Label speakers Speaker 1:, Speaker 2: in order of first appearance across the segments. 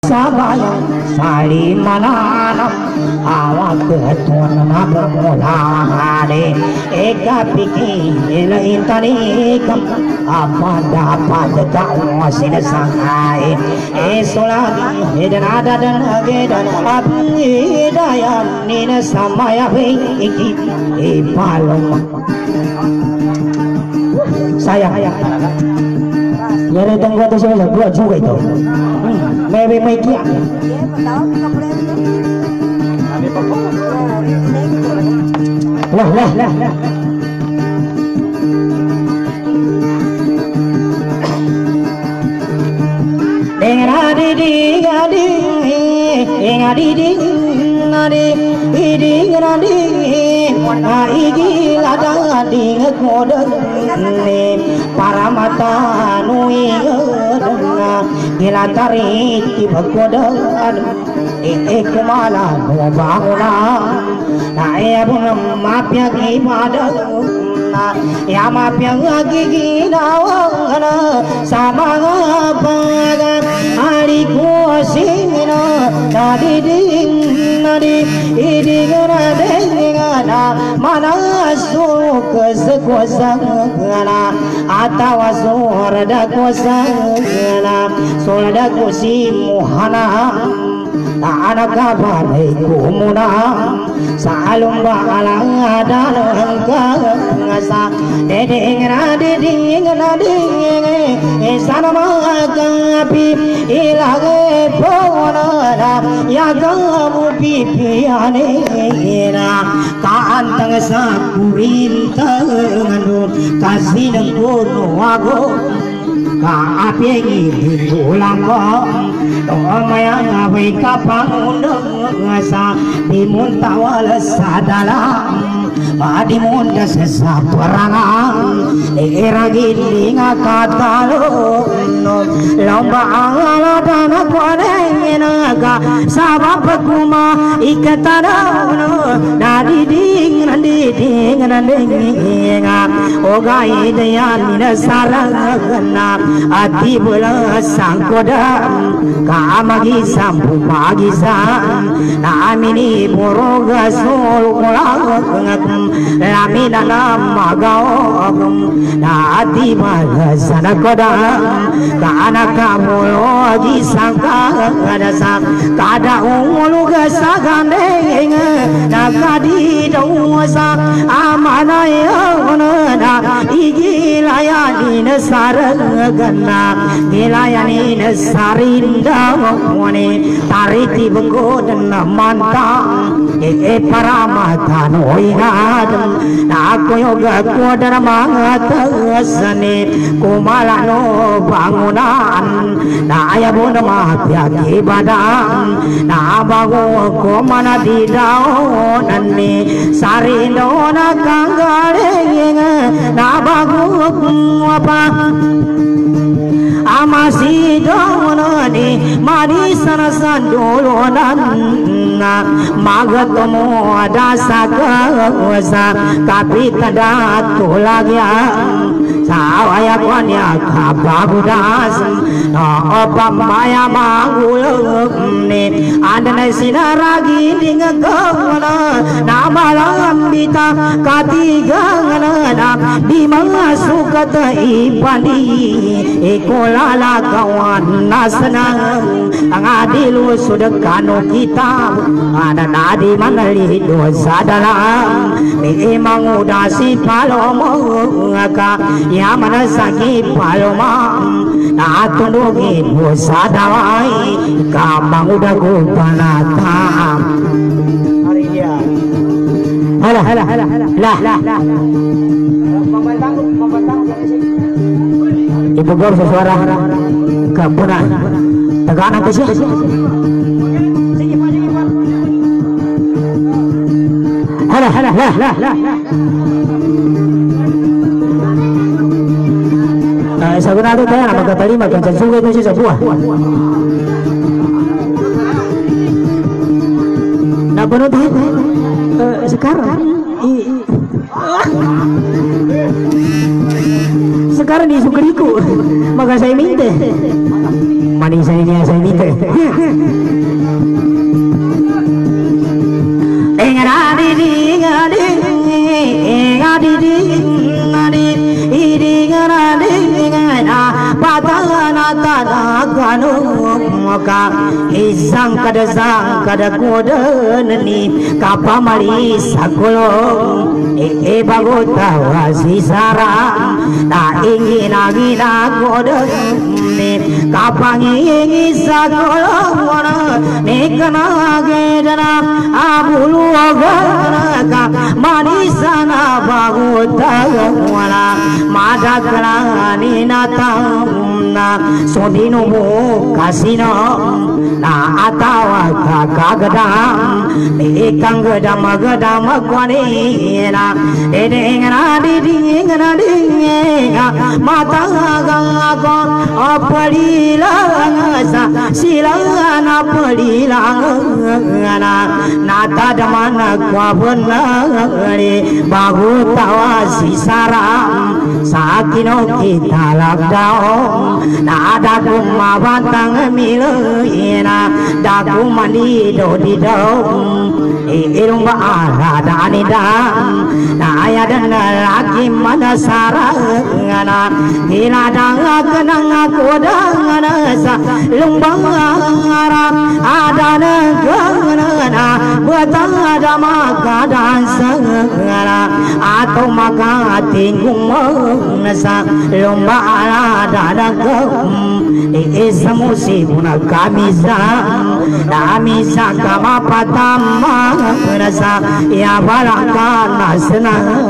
Speaker 1: sabayang salimananam awak ketuan nabermulade eka pikir intanikam apa dapat kau sinasangai esolagi dan ada dan agedan api daya nina samaya iki ipalom saya ya datang kata saya buat juga itu maybe make ya lah para mata nui gila tarik bagodan kumala no banguna na ebun mapya ibadah ya mapya giginawana sama paga hari kuasina nadi idingana dengana mana suka sekuasana atau surda kuasana surda kusimuhana tak ada kabar kumuna salum bala dalam kasa dedingna sana magapi ilage pona ya kamu pipiane na kaantang sa kurintang kasih nengkono aku kaapiengi ulang ko maya ngawi kapang sa dimuntawal sa dalam Madimun dasa perangan iragin katalo lomba ala dana kuanenaga sabab kuma ikatana nadi ding oga ideyan sarangana ati bola sangkoda kamagi sampu magisan namini boroga sol Lamina nama gaum nadi malasana koda kana kamu lagi sangka ada sang kada ulu gasagane nakadi dosa amana yona igilayani nasaragana gilayani nasarinda mone tariti begodan mantang paramatan oinadam aku yoga kuadana mangatasane kumalano bangunan na ayabuna mapyaki badan na bago komana didaonane sarindona kanggare na bago apa amasi dononi mari sanasan dolonan magatomo dasa kawasa tapi tada tulagya sawaya kwanya kabagudas no opamaya mangulne andana sinaragi dingakona namalam bita katigana dimasukat ipandi ekolala kawan nasanang ang adilu sudekano kita ada nadi manali dosa dalam ni mangudasi palomo ngaka ya manasaki paloma na tundugi dosa dawai kamang udagu panatam hari dia lah ibu gor suara kampuna teganan ke sih Sagunado kaya na magkatalima kung sansugay mo siya sa buwan napanood sekarang sekarang di sukeriku maka saya minta manis saya minta isang kada kodan ni kapamali sakulong bago tawa si Sarah na ingin agina kodan ni kapangingi sakulong ni kanagedana abulu agana manisana bago tawa madakala ni natamna sodino mo kasino na atawa kagadam ikang gadam kwani na dingna mata ko apalila sa silana palila na nata damana kwabna bagu tawa si Sarah sakino kita lockdown na ada kumabantang milena daku mandi do di dom irung ba ada anidam na ayadan lagi mana sarangana hiladang kenang kodangana sa lumbang arab ada negana betang ada makadan sangana atau maka tinggung nasa lomba ada dagam isamusi puna kamisa kamisa kama patama nasa ya baraka nasna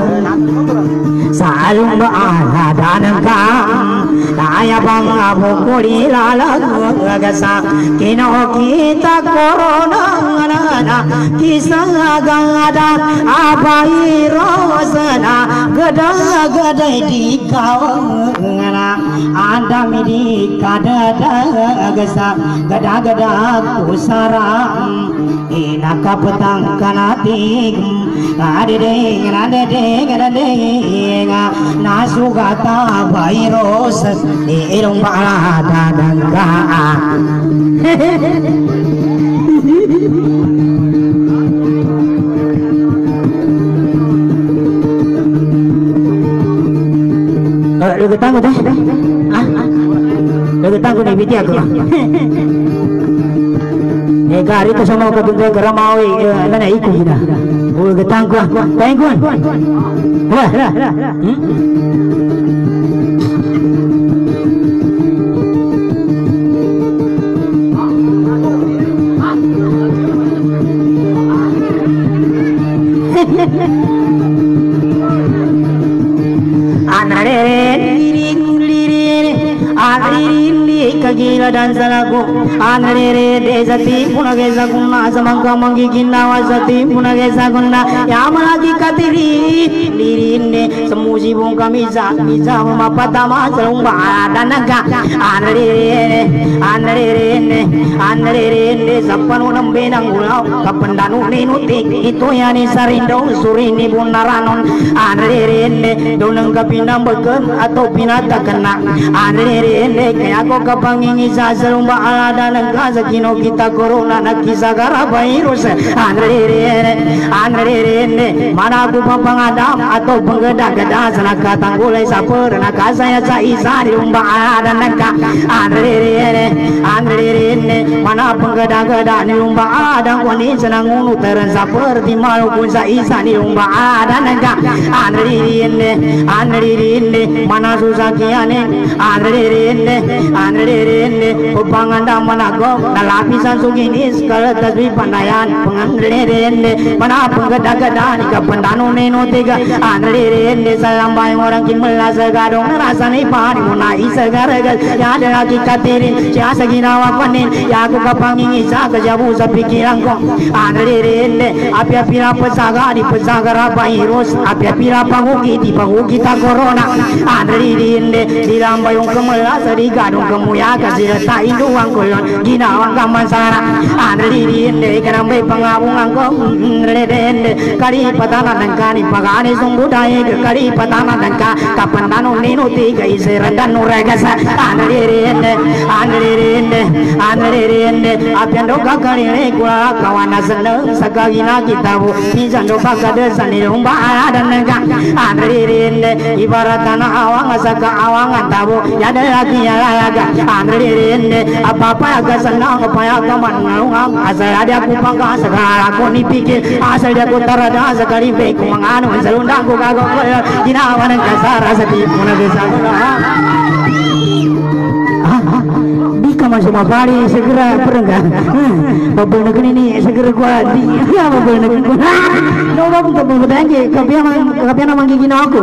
Speaker 1: salum ada danam naya bang abu kuri lala gasa kino kita corona nana kisah gada abai rosana gada gada di kawana anda midi kada gasa gada gada kusaram ina kapatang kanati adedeng nasugata virus irung pada dangka lu ketangguh deh lu ketangguh nih biti aku gari itu sama ketuntai keramawi nana ikut kita lu ketangguh tengkuan wah kagila dan salaku anare desati punage sagunna samangka mangi kinnawa sati punage sagunna yamalagi katiri dirinde semuji bung kami miza mapatama selumba danaga anare sapanu nambe nangulau kapandanu ninuti itu yani sarindo surini bunaranon anare donang kapinam beken atau pinata kena anare kaya ko kapangingi sa selumba ala danaga sa kino kita corona nakisa gara virus anare mana ku papangadam atau penggeda-geda sana katanggulai saper nakasaya sa isa di lumba ada naka andre mana penggeda-geda di lumba ada wani senang unu teren saper di Maluku sa isa di lumba ada naka andre mana susah kiane andre pepanganda mana go nalapisan sugini sekala tasbih pandayan pengandre mana penggeda-geda ni kapandanu neno tiga andre salambai orang kimela segadong rasane pari mona isagaraga ya ada lagi katirin sia saginawa panin ya aku kapangingi sa kejabu sa pikiran ko andre api-api pesaga di pesagara virus api-api panguki di panguki ta corona andre dilambai ong kemela sadi gadong kemuya kasih tak induang kulon ginawang kamansara andrinde kerambe pangabungan ko redende kali patana dan kali pagani sungguh dai kali patana dan kapandano nino tiga isera dan nuregasa andrinde apiando kakali gua kawana seneng sakagina kitabu pinjando pakade sanirumba dan nega andrinde ibarat tanah awang saka awang tabu ya lagi ya laga andrinde apa agak senang apa agak manang asal ada aku pangka segala aku nipikir asal dia ku tarada sekali beku manganu serundang ku kagok dinawan kasar setipu nabisa masuk mapari segera perenggan babel negeri ini segera gua di ya babel negeri gua no untuk mengedangi kapian manggigin aku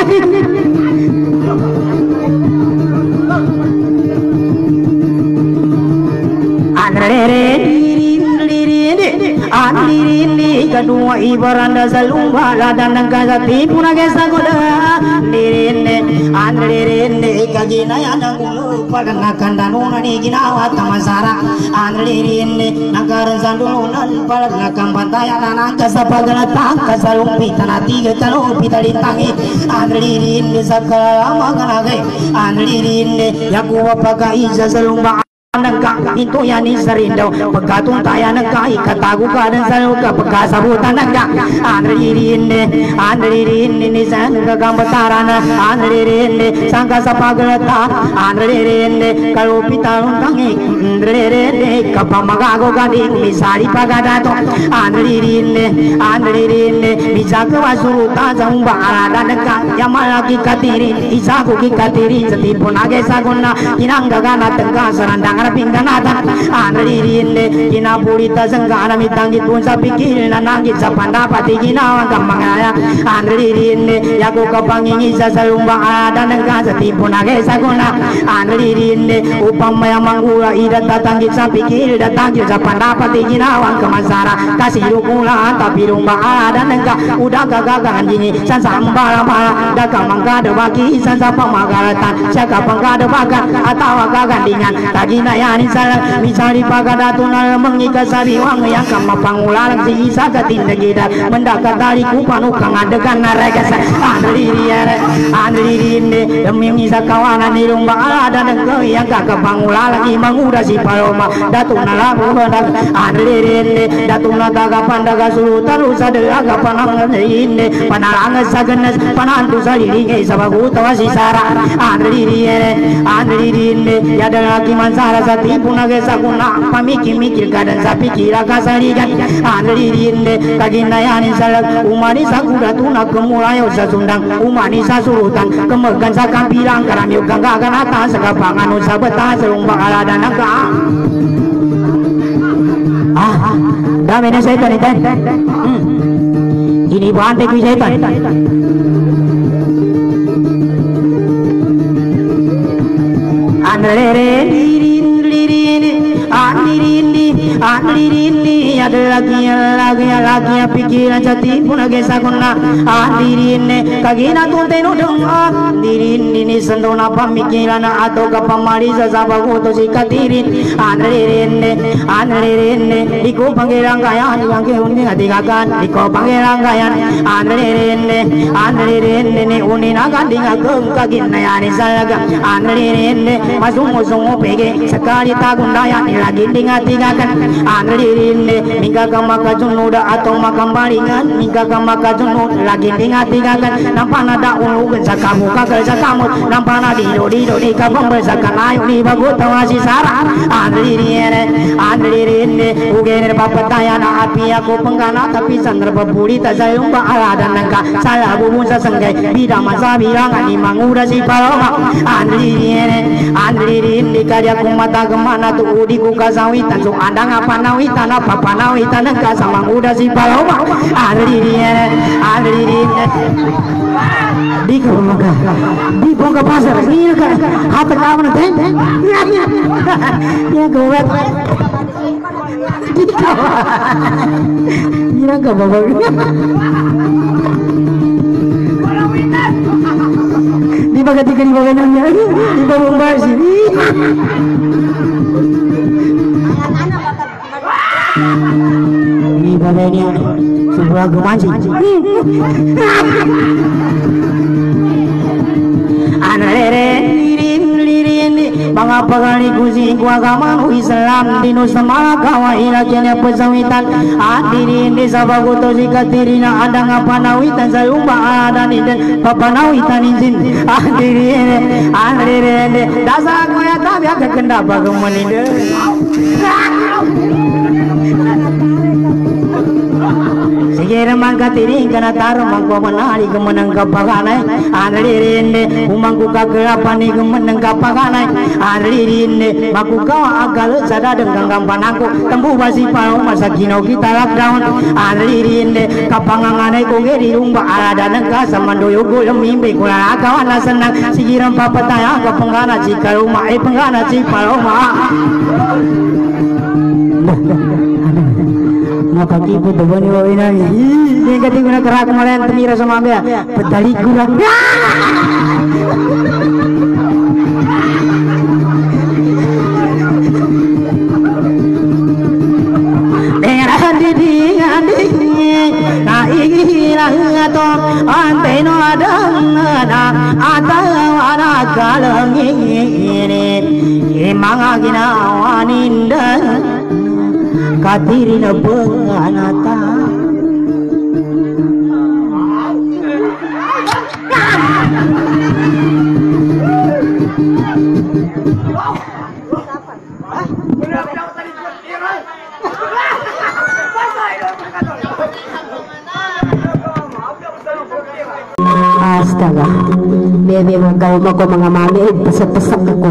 Speaker 1: Andirindi kedua ibaranda salumba ladan nangka tipu nagesa goda dirinde andirinde kagina yana gulu padana kandanu nani ginawa tamasara andirinde nagaran sandunan padana kampantaya nangka sapagana tangka salumpi tanati kalau pitali tangi andirinde sakala magana gai andirinde yakuwa pakai salumba nangka itu yani serindo pekatung taya nangka ikatagu kadan saluka pekasabutan nangka andirinde ni sangka gambatarana andirinde sangka sapagelata andirinde kalau pitalun tangi andirinde kapamagago gading misari pagadato andirinde bisa kewasuruta jamba arada nangka yamalaki katiri isaku kikatiri setipun age saguna inangga gana tengka serandang pingganatan andirinde kina purita senggana mitangi pun sapikir nanangit sa pandapati ginawa kamangaya andirinde yaku kapangingi sa salumba ada nengka sa tipun age saguna andirinde upamaya manggula ida tatangit sa pikir datangit sa pandapati ginawa kamasara kasirukula tapi rumba ada nengka udah gagagan jini san sambala mala daga mangkada baki san sapa magalatan siaka pangkada bagan atau gagandingan tagina yani salah misali pagadatunal mengikat sabiwang yang kama pangulalang si isa katindagida mendakat dari kupanu kang adegan naregasa andirinde demi isa kawanan di rumba ada nengko yang kakak pangulalang imang udah si paloma datuna labu hendak andirinde datuna daga pandaga sulutan usa daga panang inde panarang sagenes panantu saliringe sabagu tawasi sara andirinde ya lagi mansara sati punage sakuna pamiki-mikir kadan sapi kira kasaligan andirinde kagina yani salak umani sakura tuna kemulayo sasundang umani sasurutan kemegan sakampilang karamiu kanggagan atas sakapangan usa betah serumba alada nangka damai setan itu ini bantai ku setan andirinde ada lagi pikiran jati pun age saguna andirinde kagina tunteno dong andirinde ni sendona pamikiran atau kapamari sasabago to sikatirin andirinde iko pangeran kayan yang ke uning adigakan iko pangeran kayan andirinde ni unina gandinga kem kagina yani salaga andirinde masung pege sekali tagunda yani lagi dinga-dingakan andirinde mingga kamaka junuda atau makambalingan mingga kamaka junud lagi dinga-dingakan nampana da ulu sakamu kagal sakamu nampana dido di kabang bersakan ayu di bagu tawasi sara andirinde ugene papataya na api aku penggana tapi sandra baburi tasayumba ala dan nangka salah bubun sasenggai bida masa bilangan di mangura si paloma andirinde karya kumata kemana tuh di kukasawitan so andang apa nawitan apa panawitan nangka sama udah si paloma andirinde di kumaka di bongka pasar ini kan hati kawan teh ya gowet di kawan ini kan bapak di pagatikan di bawah nanya di bawah basi di bawahnya sebuah gemanci mga pagani kusi ku agama Islam dinu sama kawa ilaknya pesawitan hadirin di sabagoto zikatirina ada ngapanawitan sayumba ada dan papanawitan izin hadirin dasa aku ya tapi agak kenda bagaimana ini Sigera mangkatiri kana taruh mangko menari kemenang kapaganai andirinde umangku kagerapani kemenang kapaganai andirinde maku kawa agal sada dengan gampanangku tembu basi pau masa kino kita lockdown andirinde kapanganganai ko geri umba ada nangka samandoyo go lemimbe kula kawan senang sigiran papataya kapangana cikal rumah penggana cipal rumah kaki itu bani wawina ini kati guna kerak kemarin temira sama ambia pedali kurang dengan dengan na ikilah to ante no ada kalang ini emang agina waninda kadirina penganata astaga bebe kau mau mengamami pesek-pesek aku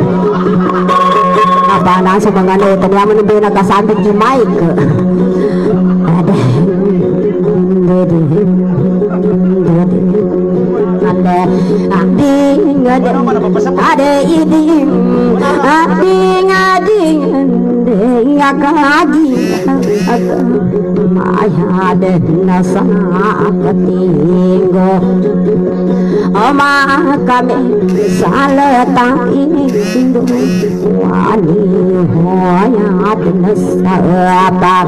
Speaker 1: apa nasa mga neta niya mo nabay nagkasabit yung mic ada nasa katinggo oma kami salatang indo wani hoya nasa apa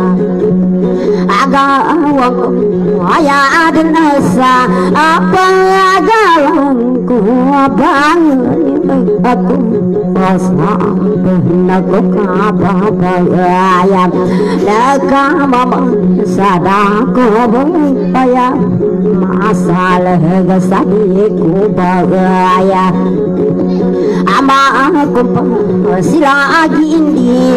Speaker 1: agawang hoya nasa apa agawang ko bang aku sampai aku kabaya nakamama sadako baya masalah gasadiku bagaya ama aku sila gindi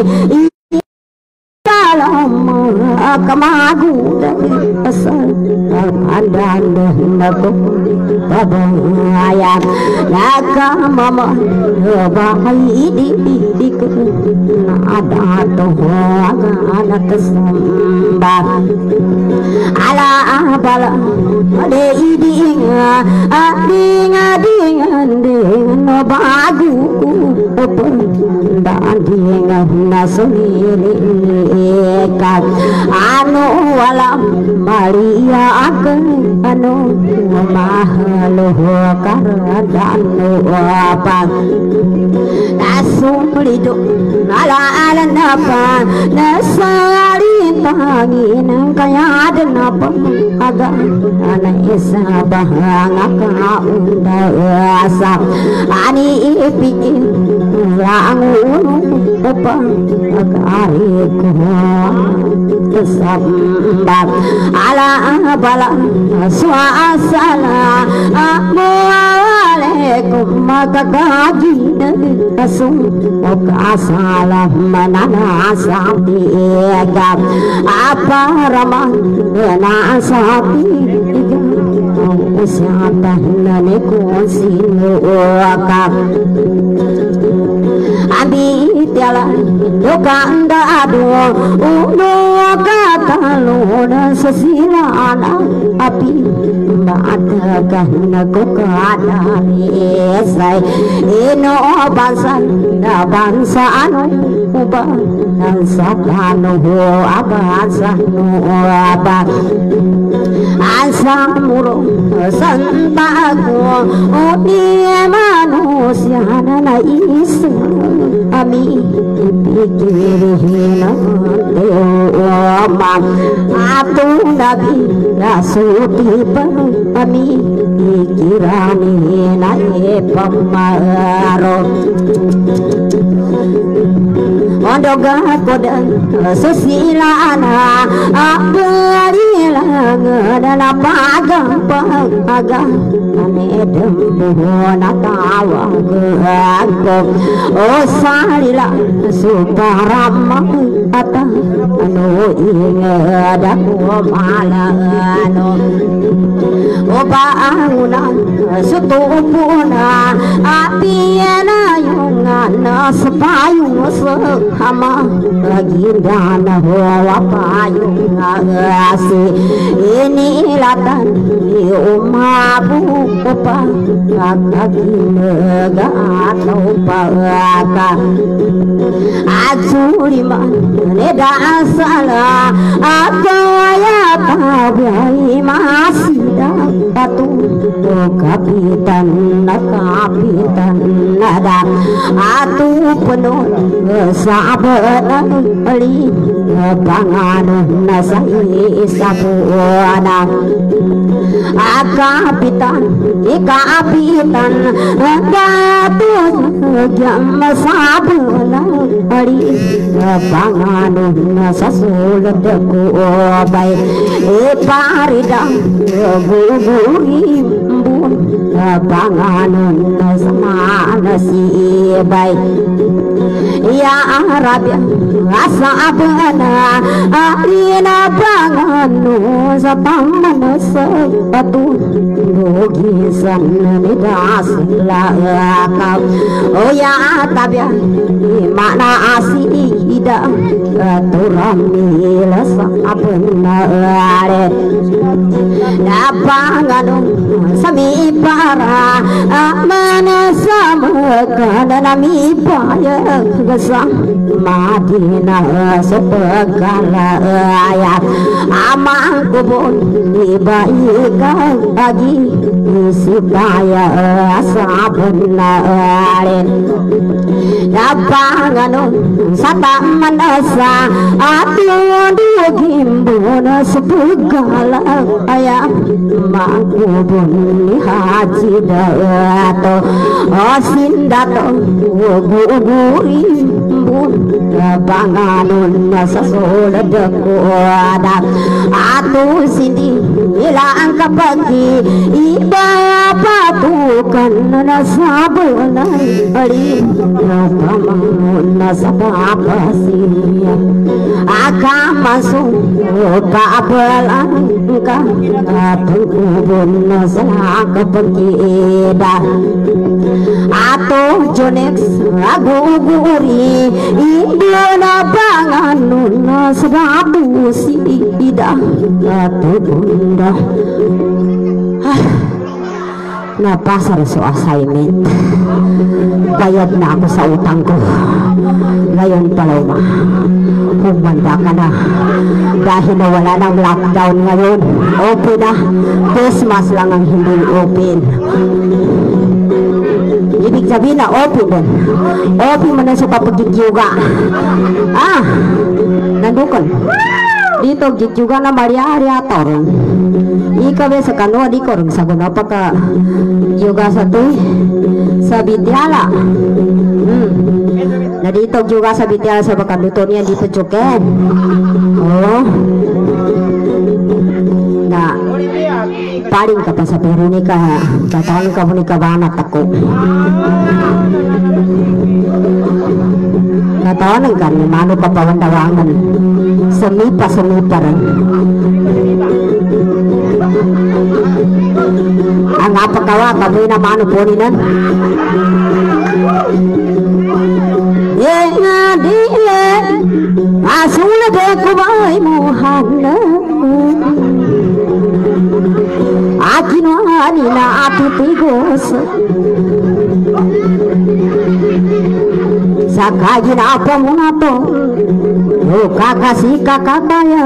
Speaker 1: dalam kemagu asal anda aku babaya nakamama bayi di ada tuh anak sembah ala bala ade idinga adingan no bagu dan dinga nasuni kat anu wala maria akan anu mahalo karadanu apa nasulido ala napa nasari pangin kaya denapa aga ana isa bahanga ka unda asa ani ipikir langun apa akari ko sambat ala bala swasala assalamualaikum maka gaji asum salam manana sapi gam apa ramah na sapi siapa nane konsinu akak abi tiala dokanda adu uno akak
Speaker 2: kalau sesilaan api matakan aku keadaan say ino bangsa anu bangsa anu bangsa abang asal murung santaku dia manusia na isi ami pikirin dewa atu nabi rasuti ami pikirani na pamaro Ondoga kodan susilana abarilang dana pagang ane dembuhona tawang keagong o salila suparama ata anu ingadaku malano o bangunan sutupuna apiana yungana sepayung sama ginda wa payung asi ini latan di umabu apa kaginega atau paka azurima neda asala akaya tabai masida batu kapitan nada atu penuh sahabat ali pangan nasai sabuana kapitan gatu jam sabula ali pangan nasasul deku baik parida guguri bun pangan sama nasi baik ya Arabia asa abana arina banganu sapamana sepatu lukisan nidas lakap oh ya tabia mana asida turami lasa abana are dapanganu sami para mana sama kana mi paya gesang Madinah sepegala ayat amang kubun dibaikan lagi supaya sabenaren dapanganu sata manasa atu digimbun sepegala ayat mangkubun haji dato osindato guguri banganun sasul deku adat atu sindi ilang kapagi iba patukan nasabulan ali pamangun nasabapa siya akan masuk kabelan ka pengkubun nasalah kepengkidah atu jonex aguguri Indona banganun sebabu sidah atu bunda na pasar so assignment bayad na ako sa utangko ngayon paloma humanda ka na dahil na wala ng lockdown ngayon open na Christmas lang ang hindi open ibig sabihin na open mo na sa papagigyoga nandukon dito gityoga na mariariator ikabe sa kanwa di korong sagun apa ka yoga satu sa bidyala na dito juga sa bidyala sa bakaduton yan di pecuken na paling ka pa sa pero ni ka katawan ka mo ni kabanat ako natawanan ka ni mano ka pawandawangan semipa rin ang apakawa kami na mano po ninan nga dile asula de kubay mo hana akino anina atuti gos sakajina apa munato kakasi kakataya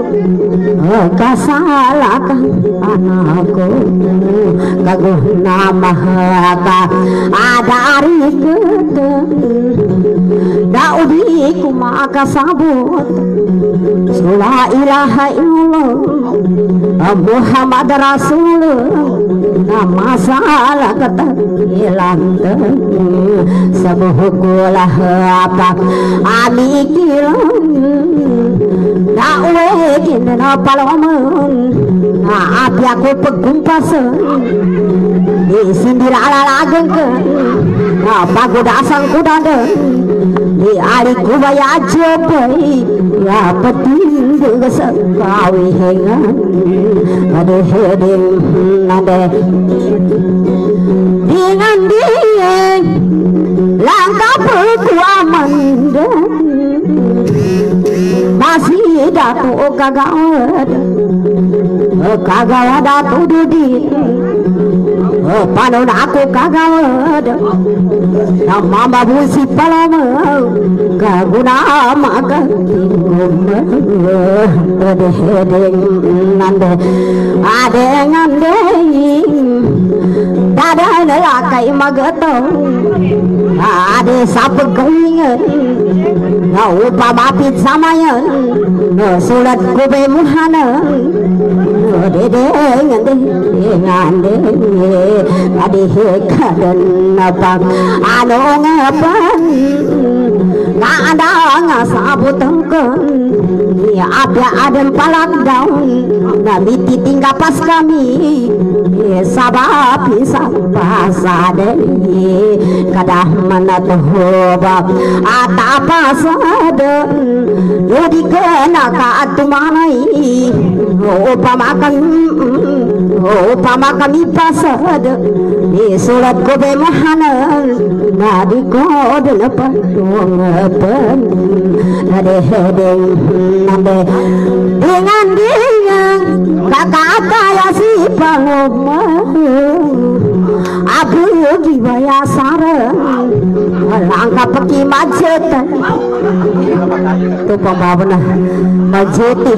Speaker 2: kasalakan anakku kaguna mahaka ada ari keteng daudi kumaka sabut la ilaha illallah Muhammad Rasulullah nama salah kata hilang sebuhukulah apa amikilang dawe kina palomen api aku pegumpasan di sindir ala lagengkeun pagoda asang kudada di ari kubaya jopai ya peting geus kawihengan ade heding nade dengan dia langkah perkuaman masih datu kagawad datu dudit panon aku kagawad nama busi palama kaguna maka ade hedeng nande ade ngande dada nelakai magetong ade sapegawingan upamapit samayan sulat kube muhana dede ngande ade hekadan napang ano ngapan ngada ngasabutengkeun ya abya aden palak daun nabi titingga pas kami sabab bisa pasade kadah mana tuhobab atapa sade jadi kena ka atumanai upama kami pasade di surat kobe mahana nadi kode lepas tuangan nade hedeng nade dengan dia kakak kaya si pangoma abu gibaya sarang langkah peki majetan tu pembawaan majeti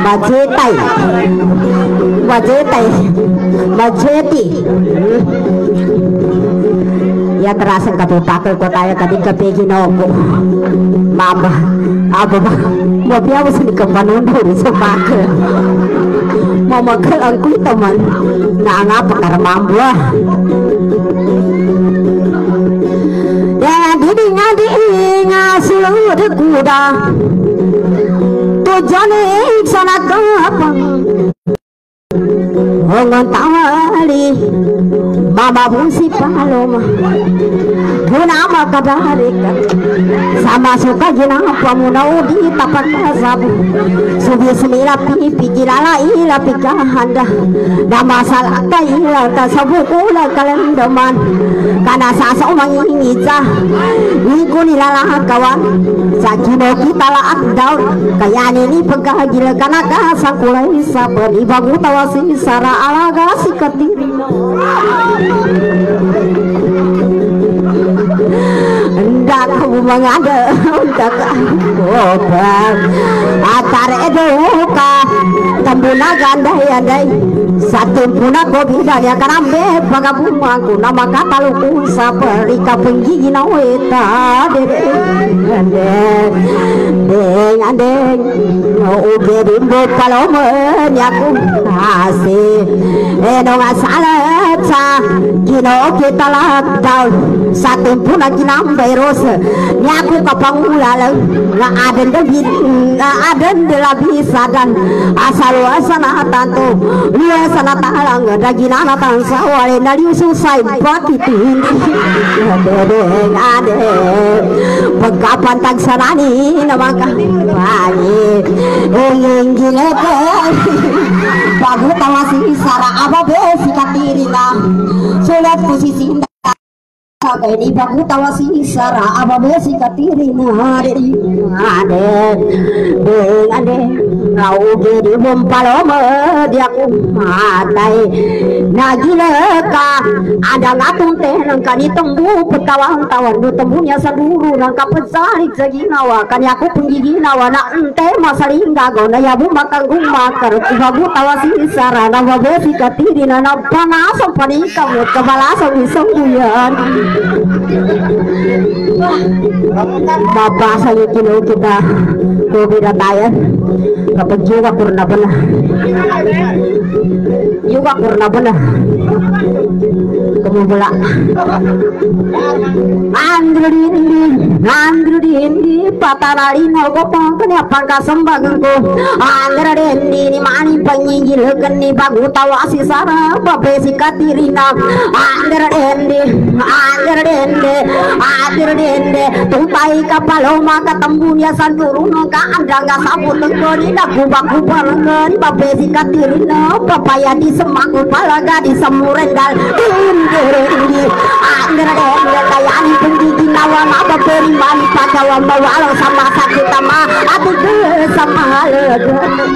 Speaker 2: ya terasa kape pakai kotanya tadi kepegi nopo mama apa mau biar usah dikepanon dulu sepakai mau makan aku teman nah ngapa karena mampu ya didi ngasuh de kuda tujuannya sana apa tawali mama busi paloma gunama kabarika sama suka ginapa munau di tapak kasabu subi semila pipi gilala ila pikahanda nama salah ila tasabu ula kalendoman kana sasa mangingica ikuni lala kawan sakino kita laat daun kaya ini pegagil kana kasakulai sabari bagu tawasi sara alaga si ketiri hendak kamu mengada hendak obang atar eduka tambuna ganda ya dai satu puna kopi daya karambe pagabumangku nama kata luku saperi kapenggi naweta deng uberimbo palomen yaku kasih nonga salah kino kita lakdaun satu puna kinambe ros nyaku kapangula nggak ada delabi sadan asal wasana tanto luas sana talang dagina tang sawale naliu susai pati tindi ade pagapan tang sanani namaka pani gileke bagu tawasi sara apa besi katirina sulat posisi ini bagu tawasi sara apa besi katirina ade Nauge di bumpaloma dia kumatai nagilaka ada ngatung teh nang kani tembu petawan-tawan du tembunya seluruh nang kapesari saginawa kani aku penggiginawa na ente masalingga go na yabu makang gumakar kubabu tawasi sarana wabesi katiri na panasa panika mo kabalasa isangguyan mabasa yung kilo kita kubira tayo kapag juga kurna ba na kumubula andrudi pataralin ko pang kanya pagkasambagan ko andrudi ni mani panyigil kani bagu tawasi sara babesi katirina andrudi tutai kapaloma katambunya sanduruno ka andanga sabut ngoni na kubak-kubak ngoni babesi katirina papaya di semaku palaga di semurendal andrudi kayani penggigi nawa apa beri mani pagawa mawalau sama sakit sama aku sama lega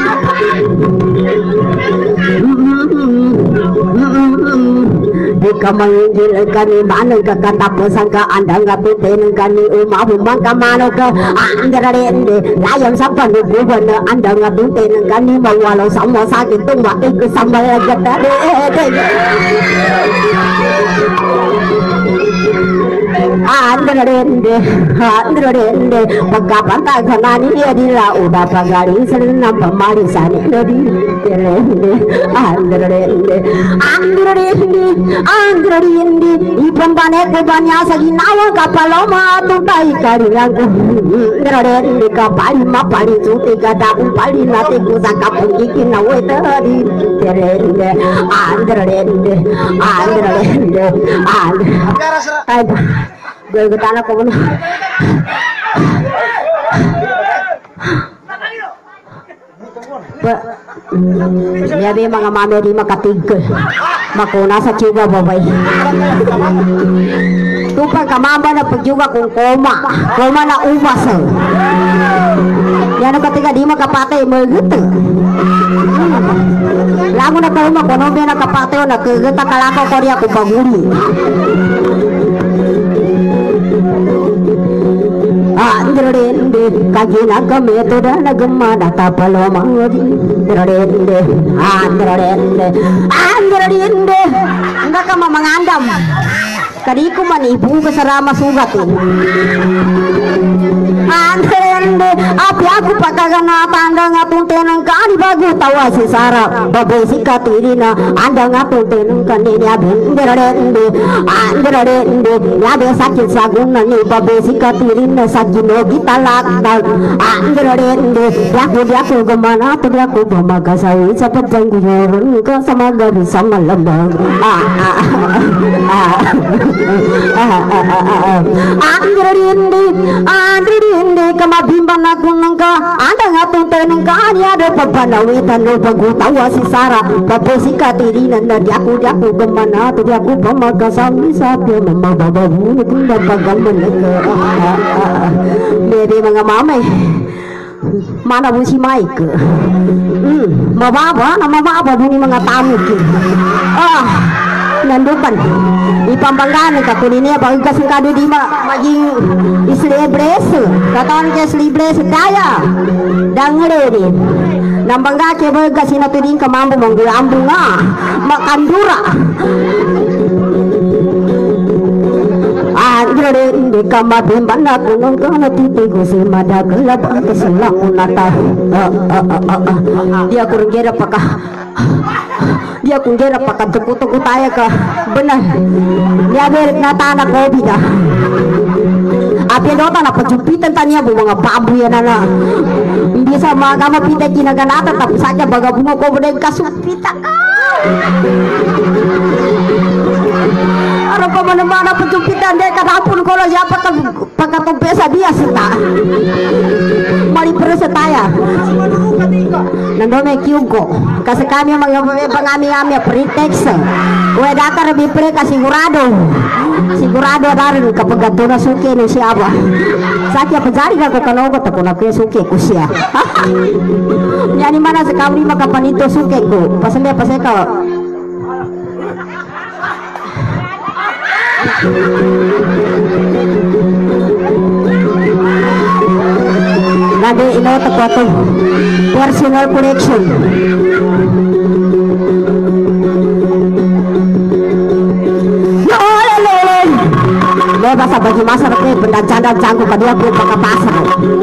Speaker 2: Jika menginjil kani mana ke kata pesangka anda nggak putih kani umah umang kamano ke anda rende layang sampai nubuhan anda nggak putih kani mawalau sama sakit tuh mak ikut sama lega andrende pagkapantai kanani adila udah pagari senam pemarisan dari andrende ipambane kubanya saginawa kapaloma tutai karilang andrende kapali mapali cuti gada umpali nate kusaka pungikin nawe tadi andrende gue betana ko muna Yabi mga mami di makatigil makuna sa tsuga babay tupang kamamba na pagjuga kung koma na umas yan ang katiga di makapatay magita lago na kauma kono be nakapatay o nakagita kalakaw ko riya kung baguli andrende kagina kame toda nagma data paloma andrende enggak kama mangandam kadiku manibu kesarama sugat andrende api aku pakagana tanda ngatung tenang kani bagu tawa si sara babesi katirina anda ngatung tenang kani andrende yabe sakit saguna ni babesi katirina sakino kita laktal andrende diaku gemana tuh diaku pemaga sawi sapat jangguyorun ke sama gabi sama lembang andrende kamabimban aku nangka anda ngatung tenang kani ada pepanawitan no bagu tawa si sara babesi katirina diaku gemana tuh diaku pemaga sawi sapi mama bababu itu bapagal menega bebe mga mamay mana bu si Mike mababa bunyi mga tamu ki nandukan ipambanggan ka kulinya bagi kasing kado di maging islibles katawan ke islibles daya dangere ni nambangga ke baga sinatuding kamambo manggulambu nga makandura andrende kamabimban aku nung kana titigo si madagalab ang kasilang unata dia kurang gera paka tuku tayo ka benar dia berik na tanak kobi dah api dota na pajumpitan tanya bu mga babu yan na hindi sa mga mapita kinaganata tapi saja baga bungo ko budeng kasupita ka ano pa mana pajumpitan deh kadapun kalau siapa pagkatumpesa dia sita mali persa taya Nandome kiugo. Kasi kami pangami-ami pretext. Uwe dakar bipre ka sigurado. Sigurado darin kapag gato na suki ni siya ba. Sakya pajari ka kanogo tako na kuya suki ko siya. Yani mana sa kauri makapanito suki ko. Pasal ka. Nade ino tako personal collection. Basa bagi masa ke pendacanda jangku kadia ku paka pasar.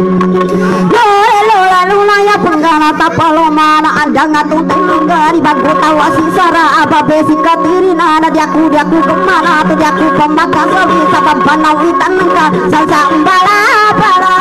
Speaker 2: Lola lunaya penggana tapaloma na andang atung tenggari bagu tawasi sara ababe sikatiri nana diaku kemana tu diaku pemaka sawi sabab panawitan ka salsa embala para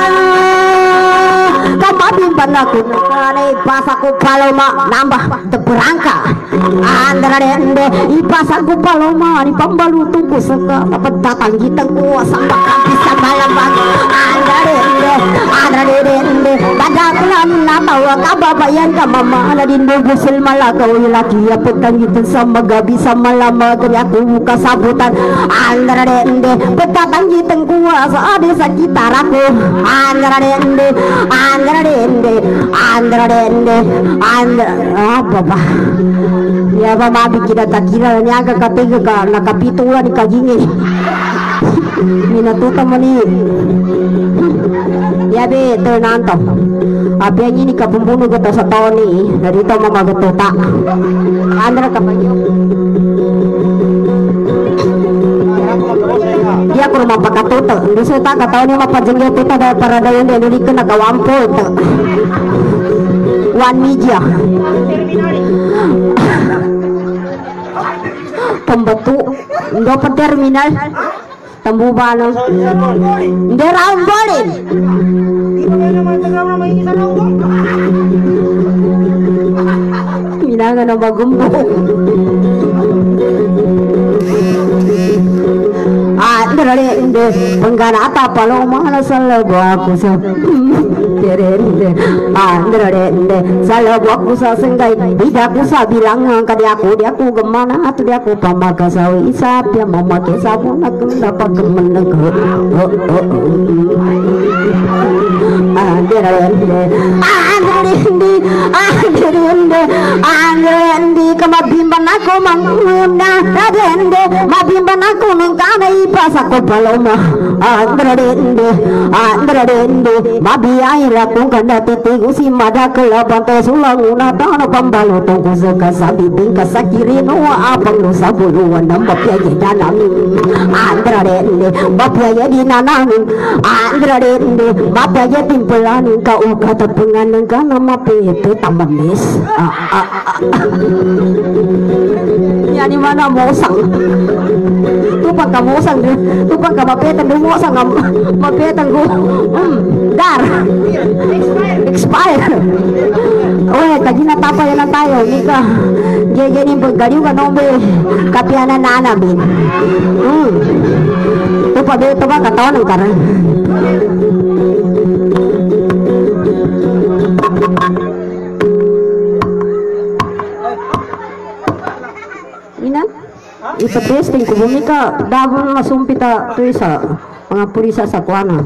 Speaker 2: kamabim panaku kane pasaku paloma nambah teberangka andra dende ipasaku paloma ni pambalu tunggu seka dapat datang giteng kuasa bakal bisa malam bagi andra dende badaklan natawa kababayan ka mama na din bubusil malagaw lagi ya petang giteng sama gabi sama lama dari aku buka sabutan andra dende petang giteng kuasa ade sekitar aku andra dende apa bah ya ba mabi kita takira ni aga katiga ka nakapitula ni kagingi minatuta mani ya be ternanto apa yang ini kapumbuno kita sa taon ni narito mamagatuta andra kapanyo dia ko mapakatuto hindi suta ka taon ni mapajengyot ito dahil para dayon din hindi ko nagawampo ito One Media pembatu nggak terminal Tambubano hindi round ballin minanga na magumbo inde penggana apa paloma na salabu aku sa terende inde salabu aku sa sengai bidaku sa bilang kadi aku diaku gemana atu diaku pamaga sawi isap ya mamake sabun aku dapat kemeneng ande kamabimban aku mangunda adende mabimban aku nengkana ipas aku paloma andrende mabi air aku kanda titigu si mada kelabante sulanguna tanah pambalu tunggu seka sabi bingka sakiri noa apang no sabuluan nambap ya danang andrende bapya ya dinanang andrende bapya ya timpelan ka ukata penganang kana mapetu tamamis yani mana mosang tupak ka mosang tupak ka mapetan do mosang mapetan go dar expire oye kajina tapa yana tayo nika gini gadiu ka nombe kapiana nana bin tupak be tupak ka taon karan ipa-testing ko bumika dabang masumpita to isa mga pulisa sa kuana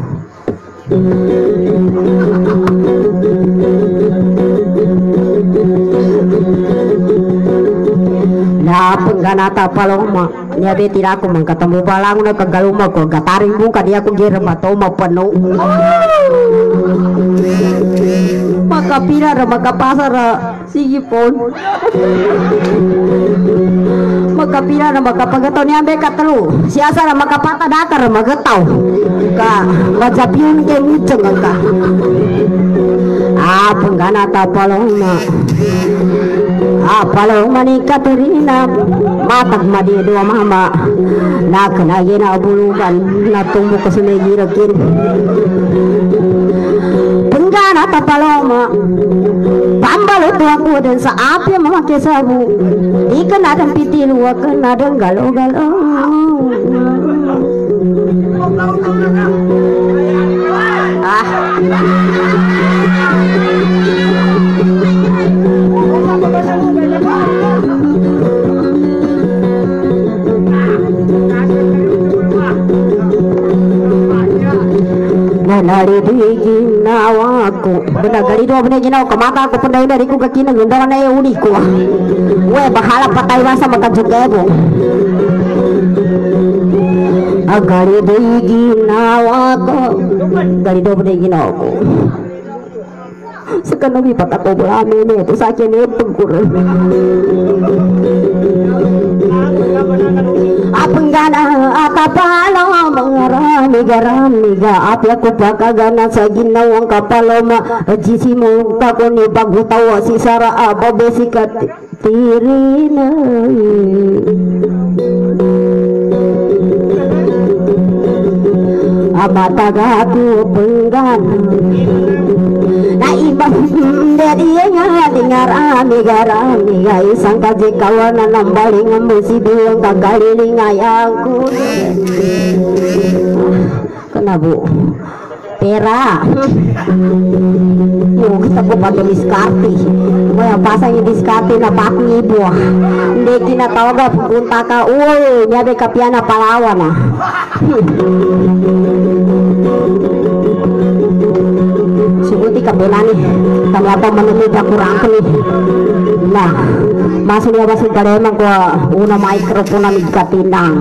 Speaker 2: na pengganata paloma niya be tira ko man katamo palang na kagaluma ko gataring mo kadiya ko girma to mapano makapira ra makapasa ra sige pon makapira na makapagato niya be katalo siyasa na makapata dakar magataw ka majapyun ke miteng ka pengganata paloma paloma ni Katerina matag madi dua mama nak nagi na bulugan na tumbo ko sumegirakin pengganata paloma pambalo tu aku dan sa api memakai sabu ikan ada pitilu akan ada galo-galo benar galido benar ginaw kamata ko panday dari ko kakina ganda na yung uni ko. We bahala patay masa makajugebo. Galido ginawa ko. Galido benar ginawa ko. Sekarang lipat ako bulami ini itu saja nih pengkurang. Apenggana atapalo mengarami garami ga api aku pakagana sa ginawang kapaloma jisimu kako ni bagutawa si sara ababe sikat tirina. Abataga tu penggana na ibang dari nga dengar ami ga isang kaje kawanan ng baling ang musibiyong kagaliling ayangku kenapa pera yung kita ko pa diskarte mo yung pasang yung diskarte na bakong ibo hindi kinatawaga pupunta ka uy nyabe kapya na Palawan na subuti kabila nih kami apa menunjuk kurang nih nah masuk ya masuk dari emang gua una mikrofon na katinang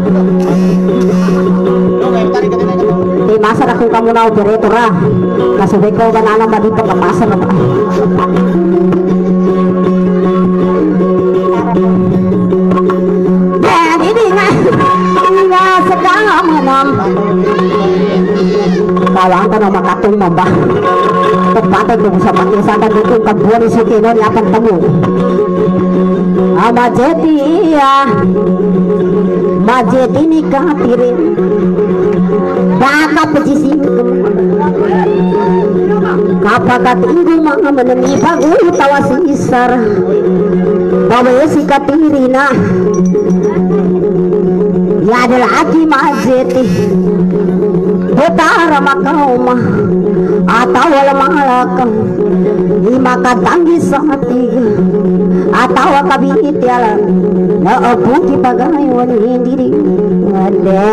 Speaker 2: di masa aku kamu na operator ah kasubay ko ganana ba dito kapasa na ba ini nga sedang menam kawang ka na makatong mamba pagpatag mo sa pag-isakan dito pagbuwan ni Sukino niya pagtamo majeti ni katirin baka pejisim kapakat ibu mga menenipag tawas isar bawa si katirina ya adalah aki majeti Utara makauma atau malakang lima katanggi sa tiga atau kabitialan na aputi pagayon hindi ade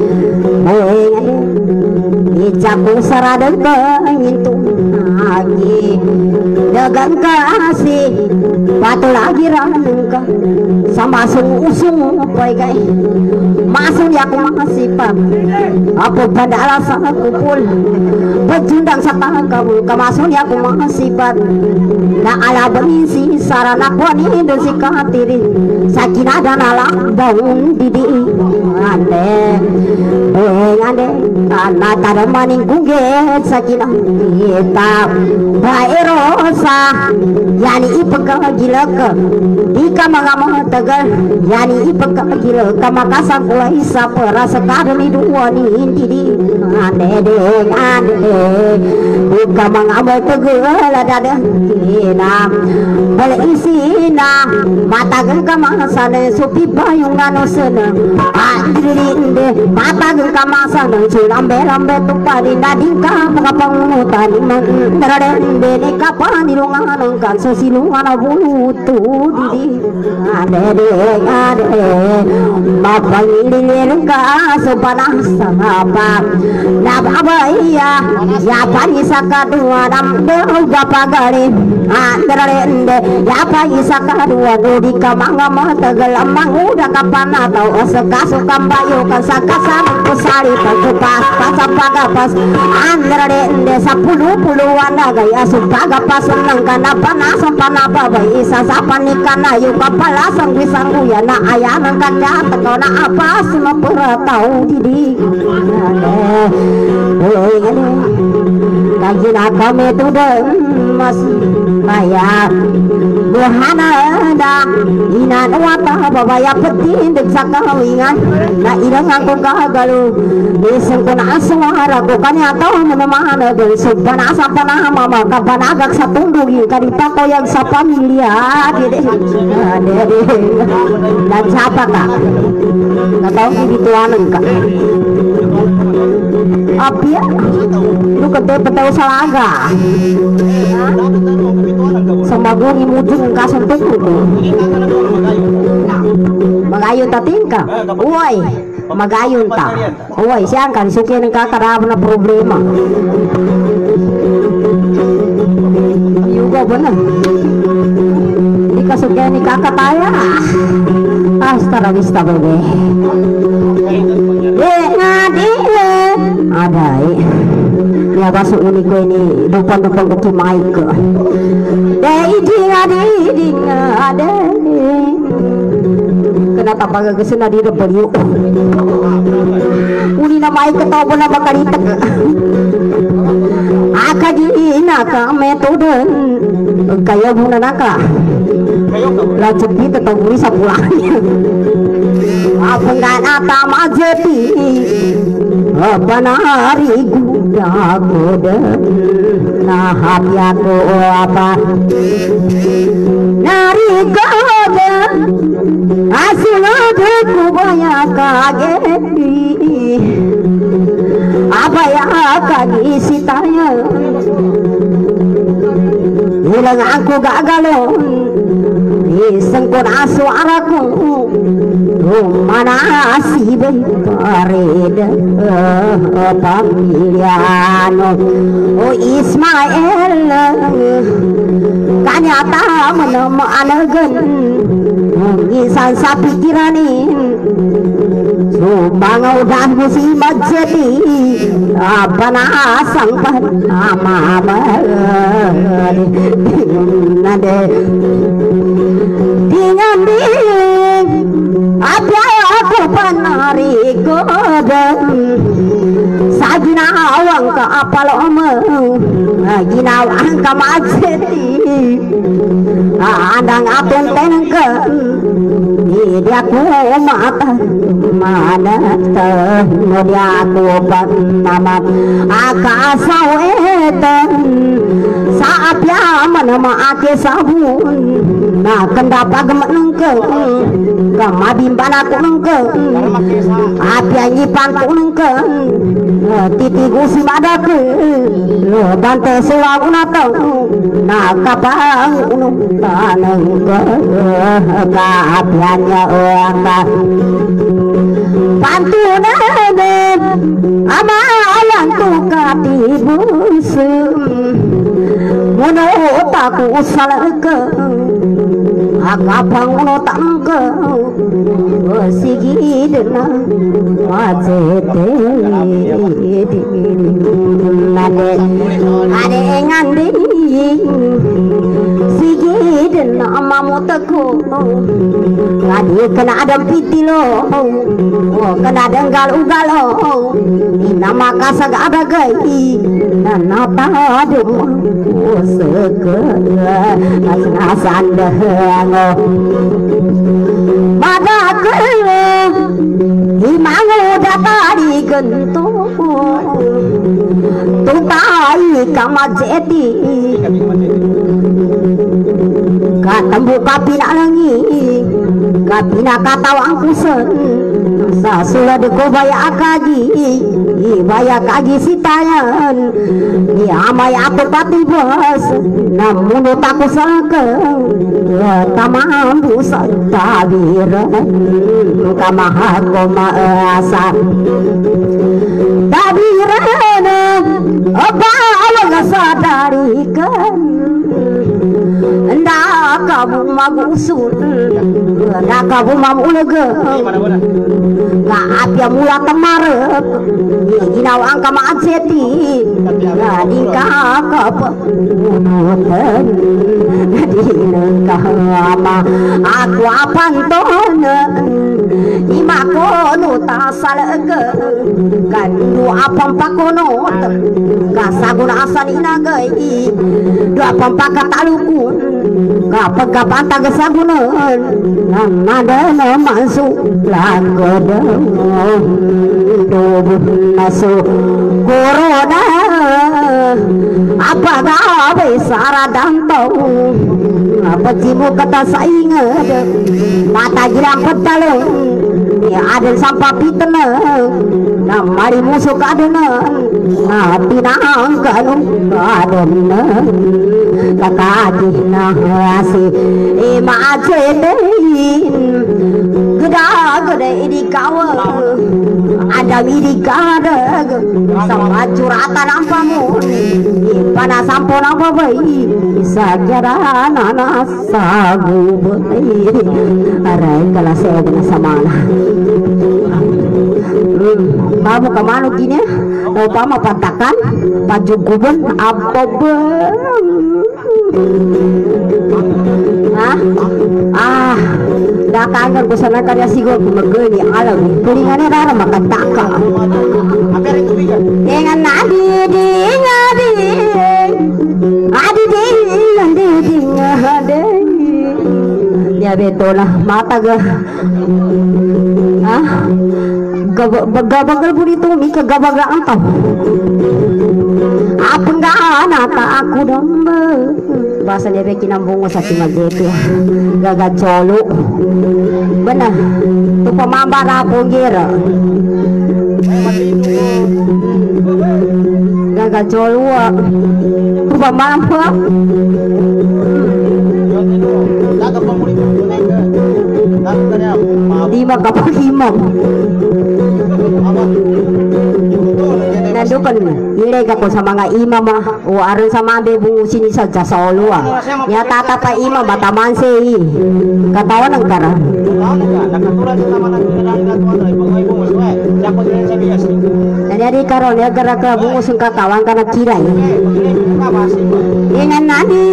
Speaker 2: ijaku saradang kangintu lagi dagang kasih batu lagi raneng ka sama usung upay kay masuk ya aku makasipan apa bandala sa kupul pejundang sa kamu kamasun ya aku makasipan na alaban si sarana ko ni do si katirin sakina dan alam daun didi ande ana taramaning kuget sakina kita bairosa yani ipagkagilak di ka mga matagal yani ipagkagilak kamakasang kulay sa para sa karami duwa ni hindi di ande di ka mga matagal adada kina bala isina matagal ka mga sana supi ba yung ano sana andrinde matagal ka mga sana sulambe tupari na di ka mga pangutan nararende ni ka pa nilungan kan sa silungan na buluto didi ade mapangilirin ka sa panasa pa nababaya ya panisa ka dua namdo gapagari nararende ya panisa ka dua di ka mga matagal amang uda ka panataw sa kaso kambayo ka sa kasama ko sari pagkupas pasapagapas nararende sa puluan na gaya supagapas ng kanapanasang panababay isa sa panikana yung kapalasang wisang uya na ayan ang kanya takaw na apas na perataw didi lagi na kami tudeng mas maya buhana da inanwata babaya petindig sa kawingan na ilang ako kagalo isang ko na aswara ko kanya tao mamamana dun subbanasa panama makapanagag sa tundog yung kanita ko yung sa pamilya nagsapa ka natawang ibituanan ka apya lu kete petaw sa laga sa magong imudong kasuntung ko magayon tating ka uy magayon ta uy siyang kan suki ng kakarab na problema bener. Ini kasukian ni kakak taya. Astara vista bebe. Ngadi ada ya basu ini ko ini dupan-dupan ko kimai ko. Dei ding ada. Kenapa baga kesana di rebelio. Uni na mai ko tao na makarita. Akadi naka metode kaya guna naka. Lanjut kita tahu bisa pulang. Aku nggak nata majeti. Banari guna goda. Nah hati aku apa? Nari goda. Hasil adikku banyak kageti. Apa yang kaki sitanya? Hilang aku gagalon. Sengkut suaraku mana si berpareda pamiliano oh Ismail kanyata menemukan ngisan sapi kiranin sumbang udah musim jadi apa nasang pan ama nade dengan ding apa aku panari godam sagina awang ka apal omong gina awang ka majeti andang atong tenengke dia ku mata mana teh dia ku panamat akasau etan saat ya menama ake sabun nah kendapa gemenengke kamadim banaku nengke api anjipan ku nengke titi gusi madaku bante sewa unatang nah kapang unutang ke apiannya oaka pantunane ama ayang tukati busum muno taku salake akapang uno tangke sigi dena wajete ade ngandi sigi dena amamu teku ngadi kena ada pitilo kena ada ugal-ugalo nama kasag ada gai napa adem seke nasan dehango madake himango datari gento tutai kamajeti katembu kapina langi kapina katawang kusen sasula deko baya akaji baya kaji sitayan amay ato pati bos namun taku sake tamambu sa tabiran kamahako maasa tabiran apa awang sadarikan ndak kamu magusul ndak kamu mamulaga nggak apia mula temarep ginawang kama ajeti di kakap nutan di nekama aku apanton imakono tasalege kandu apam pakono kasagun asan inagai dua pampaka taluku kapag pantag sagunan nada na masuk lagoda dobun naso corona apa gawe saradang tau apa cibu kata saingat mata girang petalong ya ada sampah pitena nah mari musuh kadena nah pinang kanung kadena kakadina hasi macetein geda-geda di kawa ada mirikada sama curhatan ampamu pada sampun apa bayi bisa kira nana sagu bayi arai kalau saya dengan sama kamu kemana kini lupa mau patakan baju guben apa dah kangen ko sana karya siguro kumagani alam kulingannya rara makataka dengan nadi ya betul lah mata gabagal pun itu mika gabagal antau apa enggak nata aku domba bahasa dia bikin nambung sa timagete gagal colo benar tu pemambar aku gira gagal colo tu pemambar di makapahimam nandukan nilai ako sa mga imam o aron sa mga bungusin isa sa olua ya tata pa imam bataman si katawan ng kara nangyari karon ya gara-gara bungusin katawan ka nagkiray ingan nadi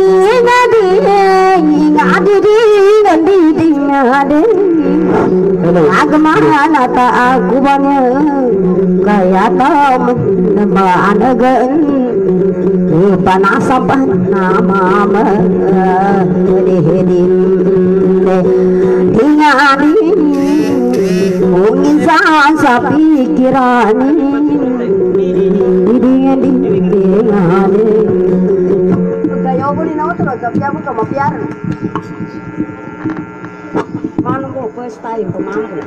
Speaker 2: agamahan ata aku banyak kaya tam nabaanagan panasapan nama dihidim tingani insan sa pikiran didingin kayo ko din ako tulad kapya mo kamapiyan paano ko first time kumampo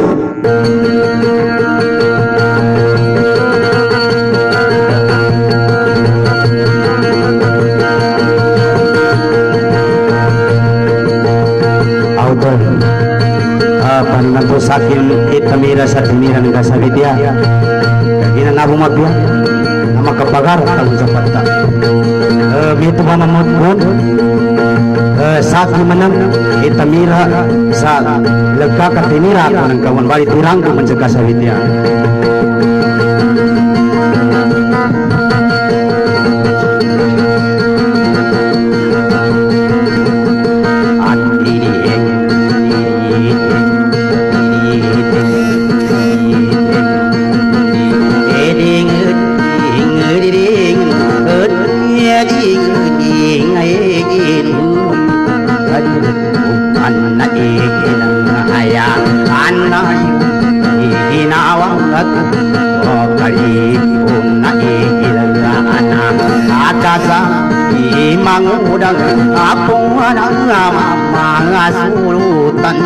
Speaker 1: autor paninago sa akin itamira sa timira ng kasabidya kagina na bumagya na makapagar ang sa pata ito ba namot po sa akin manang itamira sa lagkakatinira ako ng kawan bali turang ko man sa kasabidya mangudang apong anang mga sulutan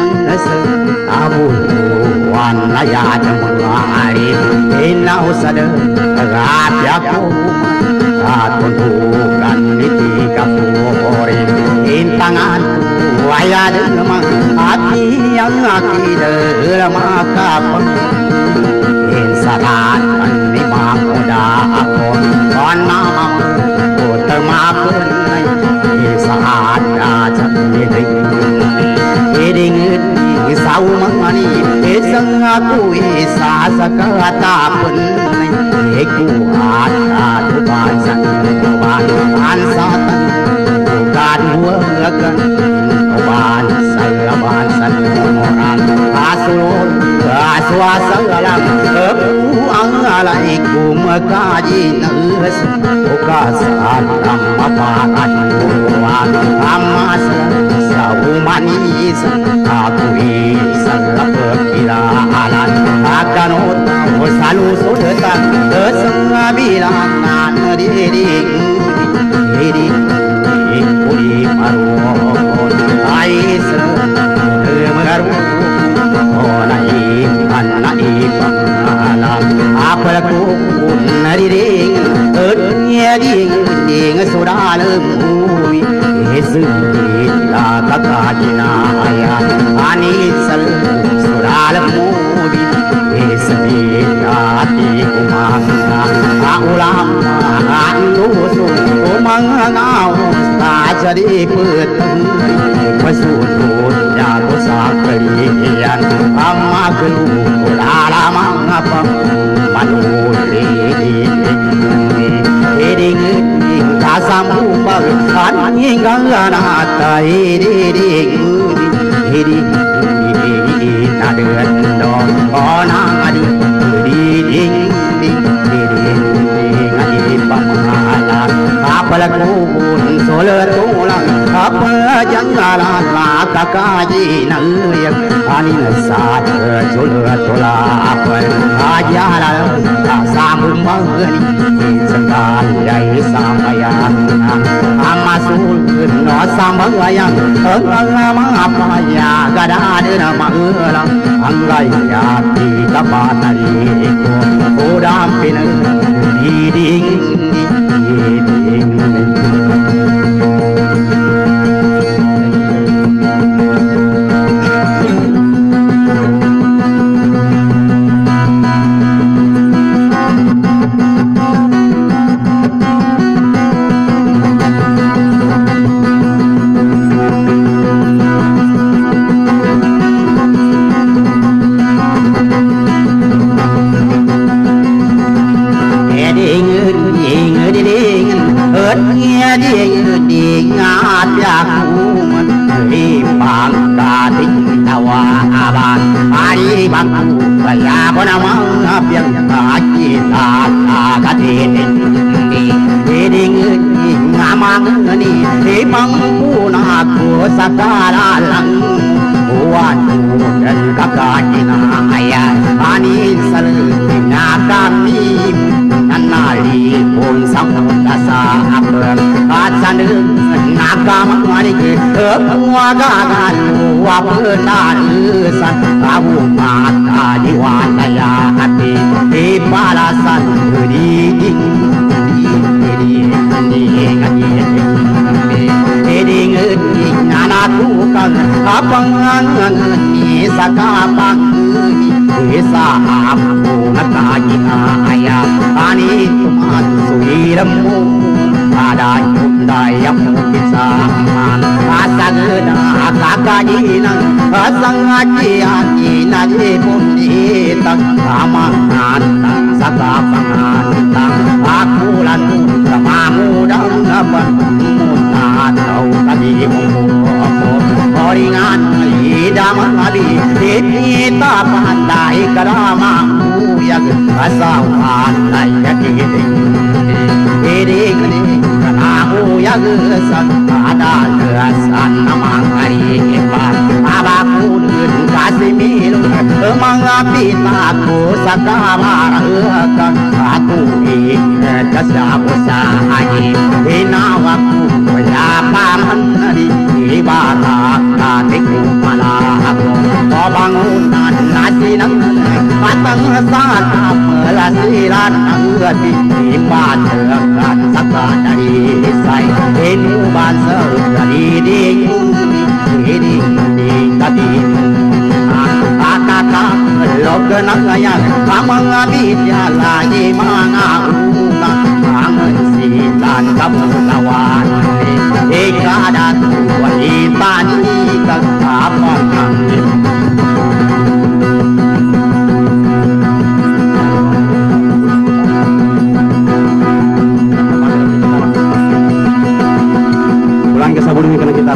Speaker 1: abuwan na yan mga arit inausad agapya ko at tuntugan iti kapurin intangan wayan naman at iyang akidal makapang insaran ni makuda ako kanamang utamakan saat raja iring isau mangani isang aku isa sa katapon iku at tubasan tubasan satan bukan huwagan tuban sa labasan orang asulon aswasang alam ang alay kumakaji nas ukasan ang mapakan buwan amas sa umanis ako isang lapagkilaalan akanot o salusutan desang bilang na diring uli maruon ay sa maruon o naipan pangalan apal ko nariring ding sudalam uwi esudit la kakajinaya anisal sudalam uwi esudit di pesutun ya dosa kalian amma gelu lama ngapa manuli ding kasamu bagan hingga nata ding naden do ona adi ding adi pamala apalakun soletulang apa jangalan kakaji nayang anin saat soletula apa ajaran sambung mangani sekali sambayan amasul no sambayang lama apa ya gada ada mangelang anggai ya kita patari udah pinang diding sakaralang wanu dan kakakina ayah ani salina kami nanali pun sang dasa apel kacan nakam mari ke wagan wapenan san kamu mata di wanaya hati di balasan di tukang kapangan ni sakapang ni sa apu nakajina ayam ani tuman suiramu ada dayam bisa man asagna kakajina asangaji ani nadi pundi tak amangan sakapangan tak aku lalu samamu dan naban atau tadi Oringan idam abi kita pandai kerama yang asal pandai yakin ini kamu yang san ada kesan nama hari hebat apapun kasih minum mengapi aku sakamar aku ingat siapa sahaja inawaku siapa menari ibadah katiku malah aku bangunan nasi nang matang saat melasiran angati ibadah sakar dari saya inu bangsa dari ding tadi kakak lokenak yang kamangabit ya lagi mangauna kangen silan kamu lawan ikadat walitan kakapan pulang ke sabun karena kita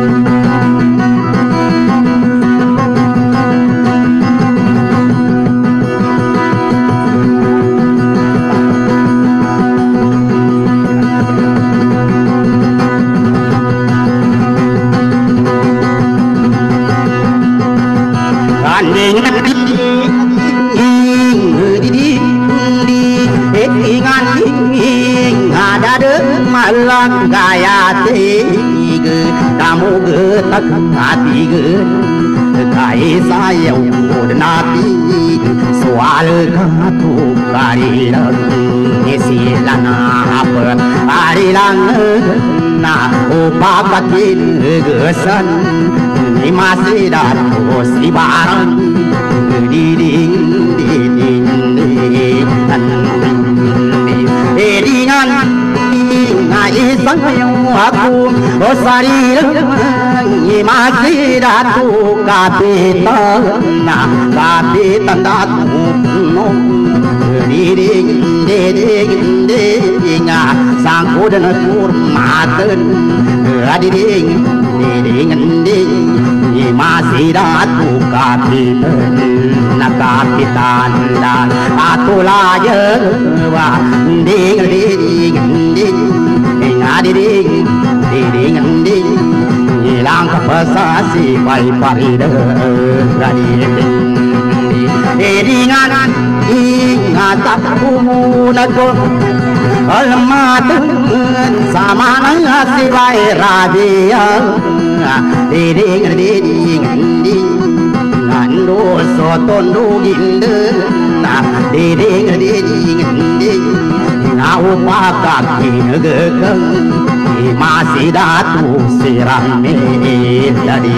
Speaker 1: malang gaya tiga kamu getak hati gen kai saya udah nabi soal katu karilang isilana apa karilang na upapatin gesan ni masih dan si barang diding diding dengan isang aku osari masih datu kapitan datu ding sangku dan kurmaten ding masih datu kapitan dan atulah je wah ding hilang kepesasi pai dengan ingat aku nago almatun sama nasi pai radia ding ando soton duginde ding ngau pakak kinegeng masih datu sirame dari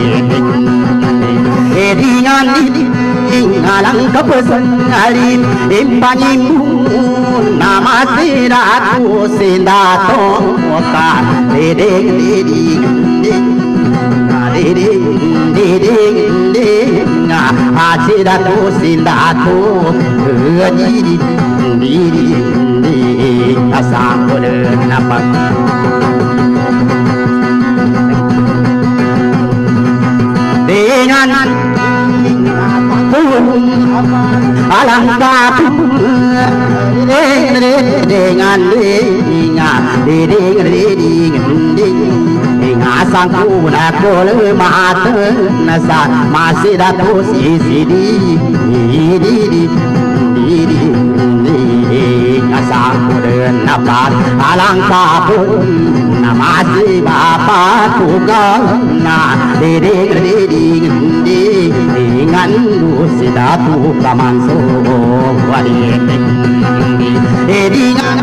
Speaker 1: dengan ngalang kepesan alin impanimun nama siratu sindato kan ding siratu sindato asam boleh nampak dengan alangkah dengan sangku nak boleh mata nasa masih datu sisi di sangku dan nampak alangkah pun masih bapak tugas dengan si datu kamanso dengan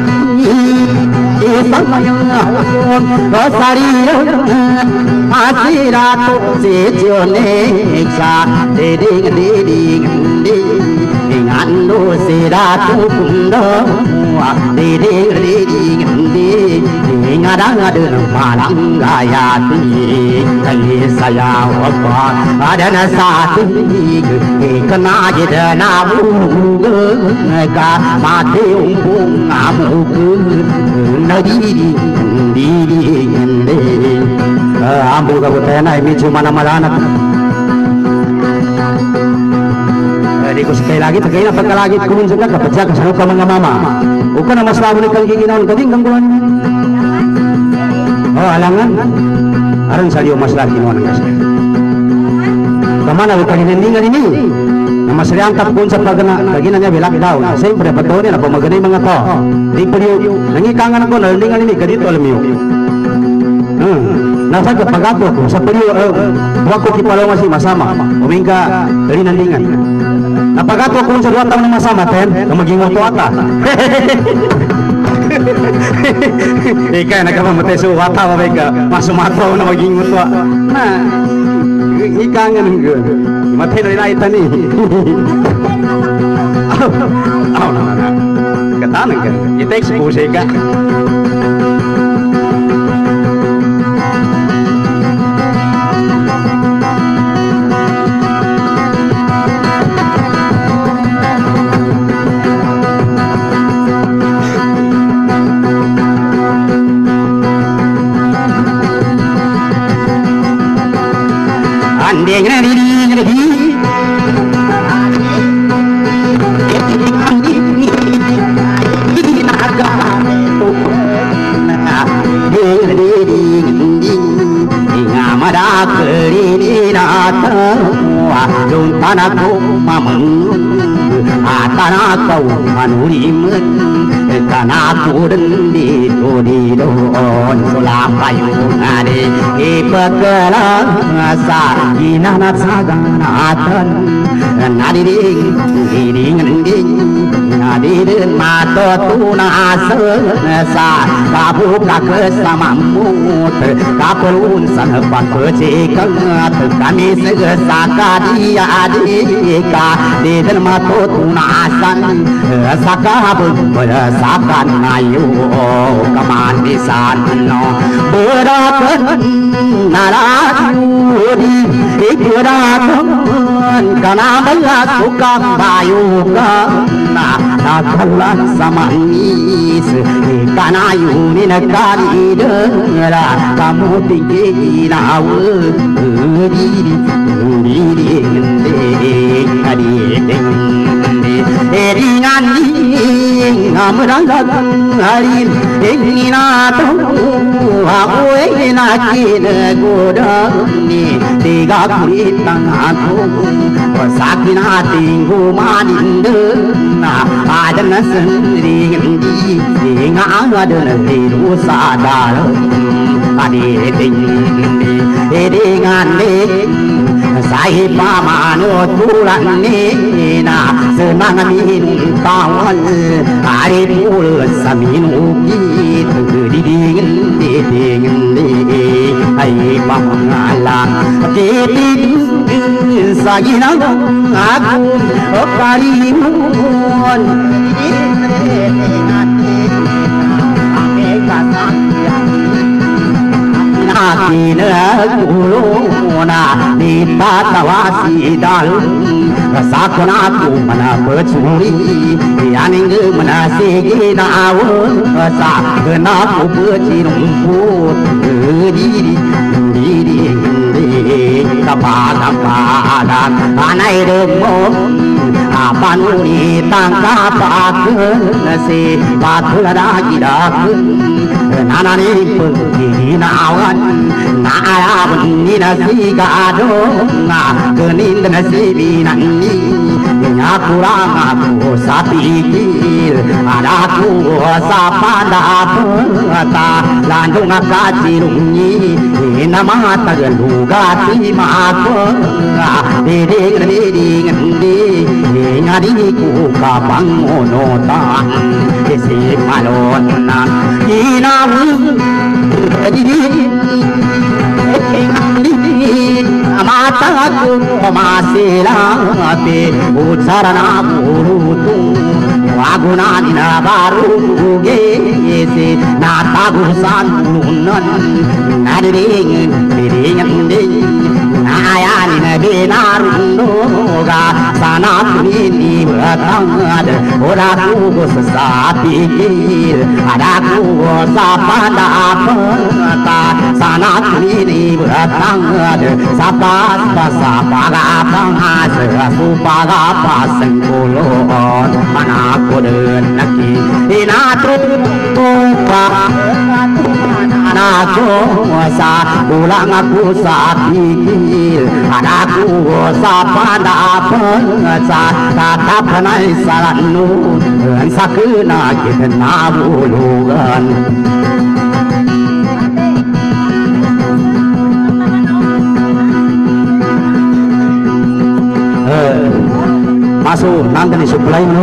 Speaker 1: Rosari masih datu si Cionexa dengan si datu kundo dengan ada malang gayati saya wakar ada nasati kena jeda nabu ka mati umpung amu nadi ambu kabutena ini cuma nama anak. Jadi ko sekali lagi tagay na pagkalagit ko minsan ka kapatsa ka sa mga mama. Uka na mas labo ni kang giginaon kading kang kuhan. Oh alangan. Aron sa liyo mas lagi mo nang kasi. Kamana uka ninindingan ini. Na masriang tapkon sa pagana kagina niya bilak daw. Siyempre pato niya na pamaganay mga to. Di pa liyo nangikangan ako na ningan ini kadito alam niyo. Nasa kapagato ko sa paliyo buwag ko kipalaw masih masama. Umingka dari nandingan. Napagato ko sa 2 taon na masama ten, maging wato ata. Ika nagkamamatay sa wata ba ka masumato na maging wato. Na ika nga nang matay na rin ni. Aw na. Katanan ka. I-text po siya ka. Tanahku mamang tanahku manulimen tanahku dendi don sulapayung ade ipagala sa inanat saganatan nadiring di den mata tuna sesa kabu kesamamut kapelun sanepat pecikan kami segesa dia adika di den mata tuna san sakabu sakan ayu kemanisan no berakan narasudi ikurakan karena banyak suka bayu karena nakalan samanis karena yuni nakali dera kamu tinggi nawe diri kadi eringan ngamragan harin ingina tu aku enakin godani tiga kulitang aku sakina tinggu manindena adana sendiri di ngadana tiru sadar adi tinggi eringan sai pamano tulan nina senang minum tawal hari pul saminu gitu dingin ai pamalang titin sagina aku karimun Akina kulona di tatawasi dalam sakona tu mana bercuri yaning mana segi nawa sakena ku bercirumput diri kapan anai demo apa nuri tangkap aku nasi batu lagi dak nana ni pergi nawan naawun ni nasi gado kenin nasi binani kurang aku sapikir ada aku sapanda peta landung kacirungi nama tagaluga timaku diri ngadi ku kapang onotan isi malona inawu mataku masih lagi ucaran burutu agunan baru gesi natagu santunan nadiring ayani benarunoga sana ini bertangad oraku sesapikir adaku sapanda peta sana ini bertangad sapa paga pasengkulon mana aku denaki inatru anakku sa ulang aku sapikir anakku sapanda pengaca kata penai salanu sakena kita bulugan masuk nanti di supply no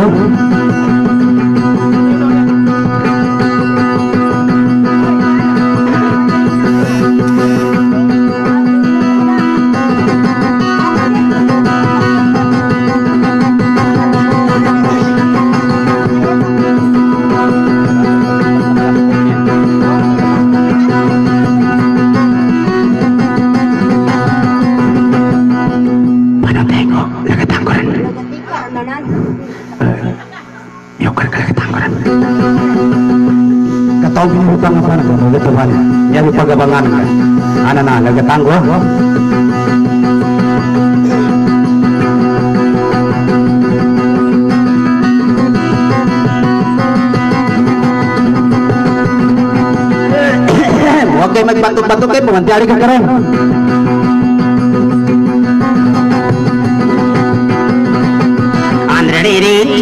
Speaker 1: hutang apa nak boleh teman nyari pagabangan kan anak-anak lagi tangguh oke batuk-batuk ke penganti hari keren Andre diri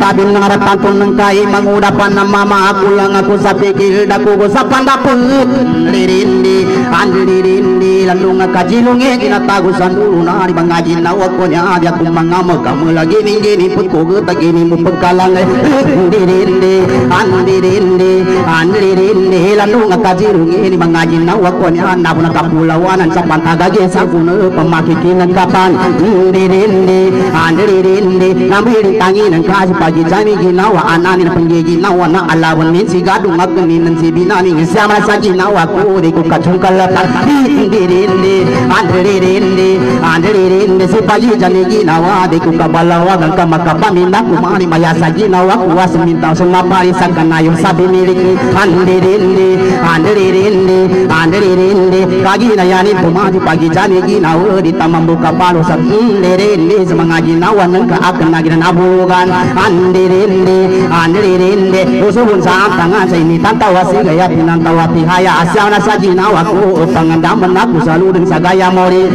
Speaker 1: tabin ngaratantun nang kai mangudapan na mama aku lang aku sa pikir daku ko sa pandaput lirindi andirindi lalu ngakajilunge kinatagusan dulu na di bangaji na wako nya dia ku mangama kamu lagi ningini put ko geta gini mu pagkalang lirindi andirindi lalu ngakajilunge di bangaji na wako nya na puna kapulawanan sa pantagage sa kuno pamakikinan kapan lirindi andirindi nambiri tangi nang kasi pagi jami ginawa anani na panggigi nawa na alawan min si gadung agni nan si binani ngisama sa ginawa ko di ko kachungkal andirindi si pagi jami ginawa di ko kabalawa ng kamakapamin na kumani maya sa ginawa ko was mintaw sa mapari sa kanayong sabi miliki andirindi kagi na yani pumati pagi jami ginawa di tamambuka palo sa andirindi sa mga ginawa ng kaakan na ginanabugan andirindi usuhun sa tangan sa ini tantawasi gaya pinantawati haya asyaw na sa ginawa ko pangandaman ako sa ludin sa gaya mori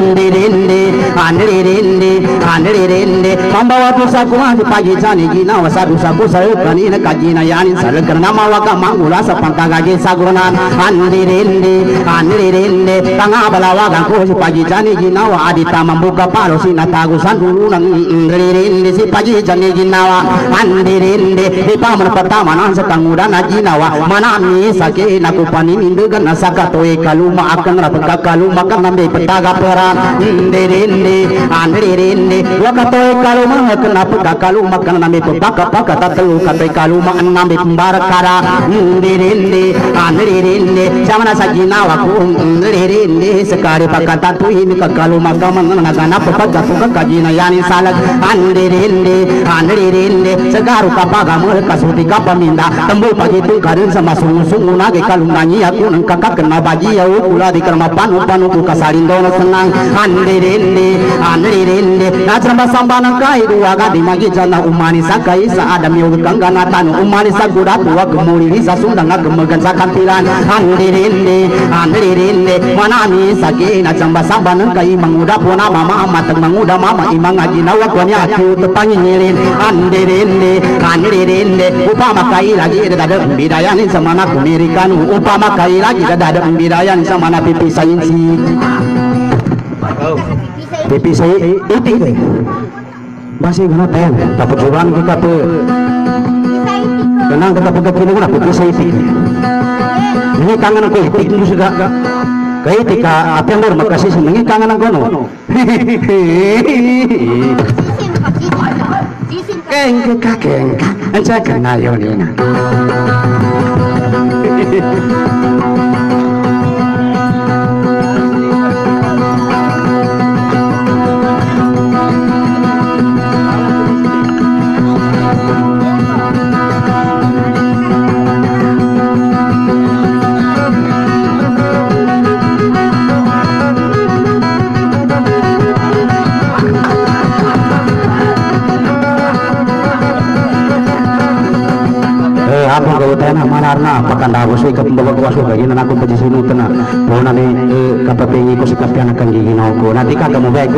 Speaker 1: andirindi pambawa to sa kuha di pagi jani ginawa sa dusa ko sa kanina kagina yanin sa lagar na mawaka mangula sa pantagagi sa gurunan andirindi tangabalawagan ko si pagi jani ginawa adita mambuka palo sinatagusan dulu ng andirindi si pagi jani ginawa andirindi di paman pertama nan sa kanguda na ginawa manami sake naku paninindugan na sa katoy kaluma akan rapagka kaluma kan nambe petaga pera andirindi wakatoy kaluma akan rapagka kaluma kan nambe pepaka paka tatalu katoy kaluma an nambe pembarakara andirindi sama sa ginawa ko andirindi sekali pakatatu ini ka kaluma kaman nagana pepaka paka gina yani salag andirindi segaru kapaga mulai kasuti kapaminda tembul pagi itu karin sama sungu-sungu nage kalunganyi aku nang kakak kena bagi ya ukula di kerma panu ku kasarin dono senang andirindi nasramba samba nang kai dua gadi magi jana umani sakai sa adam yo kanggana tanu umani saguda tua gemuli sa sundang gemegan sa kampilan andirindi manami sake nasramba samba nang kai manguda puna mama amat manguda mama imang aji nawa konya aku tepangi nyirin andirindi upama kai lagi ada bidayanin sama anak Amerikan upama kai lagi ada bidayanin sama anak pipi sainsi pipi saya itu masih gana ten dapat jualan kita pe kenang kita pegang kini guna pipi saya itu ini kangen aku itik itu juga kayak tika apa yang bermakasih senengnya kangen aku no keng anca kena yonina manarna pakanda boswe ka pembawa kuaso bagi nan aku pedi sinu tena bona ni kapapengi ko sikapian akan giginaw ko nanti ka mo bego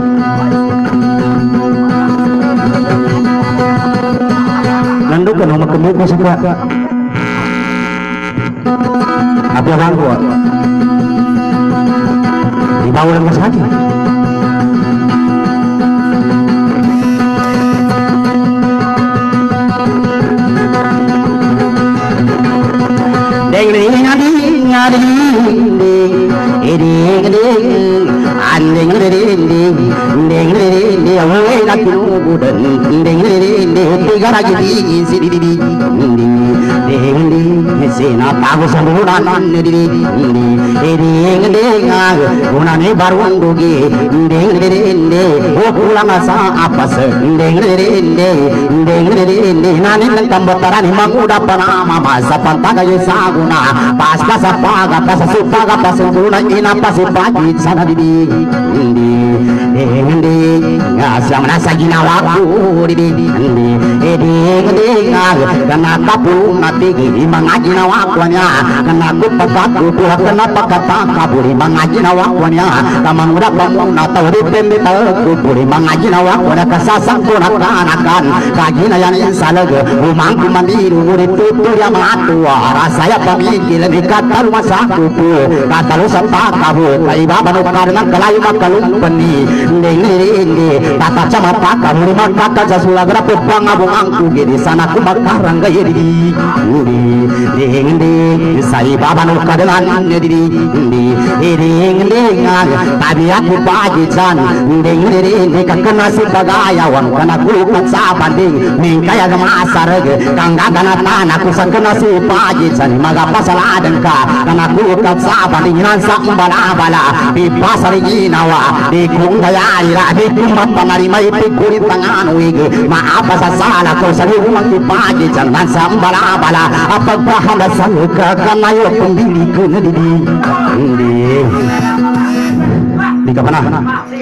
Speaker 1: nando ka no makemo ko sika apa bang ko di bawah ng masaki sena tahu semburan diri gunane baruan dugi pulang asa apa nani tambataran maguda panama masa pantaga saguna pasca sapaga pasa supaga pasa guna ina pasi pagi sana didi ngasam nasa ginawaku didi kena kapu natigi mangaji nawakwanya kena kupatu tuha kena pakata kaburi mangaji nawakwanya kamang udah pamuna tawri pembe kuburi mangaji nawakwanya kasasang kunakanakan kagina yan insalag umangku mandiru murid tutur yang matua rasaya pamikil dikata rumah sakupu kata lu sepak kabut kaiba banu karena kelayu makalum peni ndeng tata cama pakar lima kata jasula gerapet bangabung angku di sana ku makarang gaya di sai baba nu kadelan di tapi aku pajisan ndeng kakena si bagayawan kana ku sabanding mingkaya gemasar kangga kana tanah ku sakena si pajisan maga pasaladen ka kana ku sabanding nan sak bala di pasar ginawa di kung daya ira di kumat panarima iti kulit tangan wigi maaf sasala ko sa rumang ipaji jangan sambala bala apag pahalasan ka kanayo pembili ko na di ka mana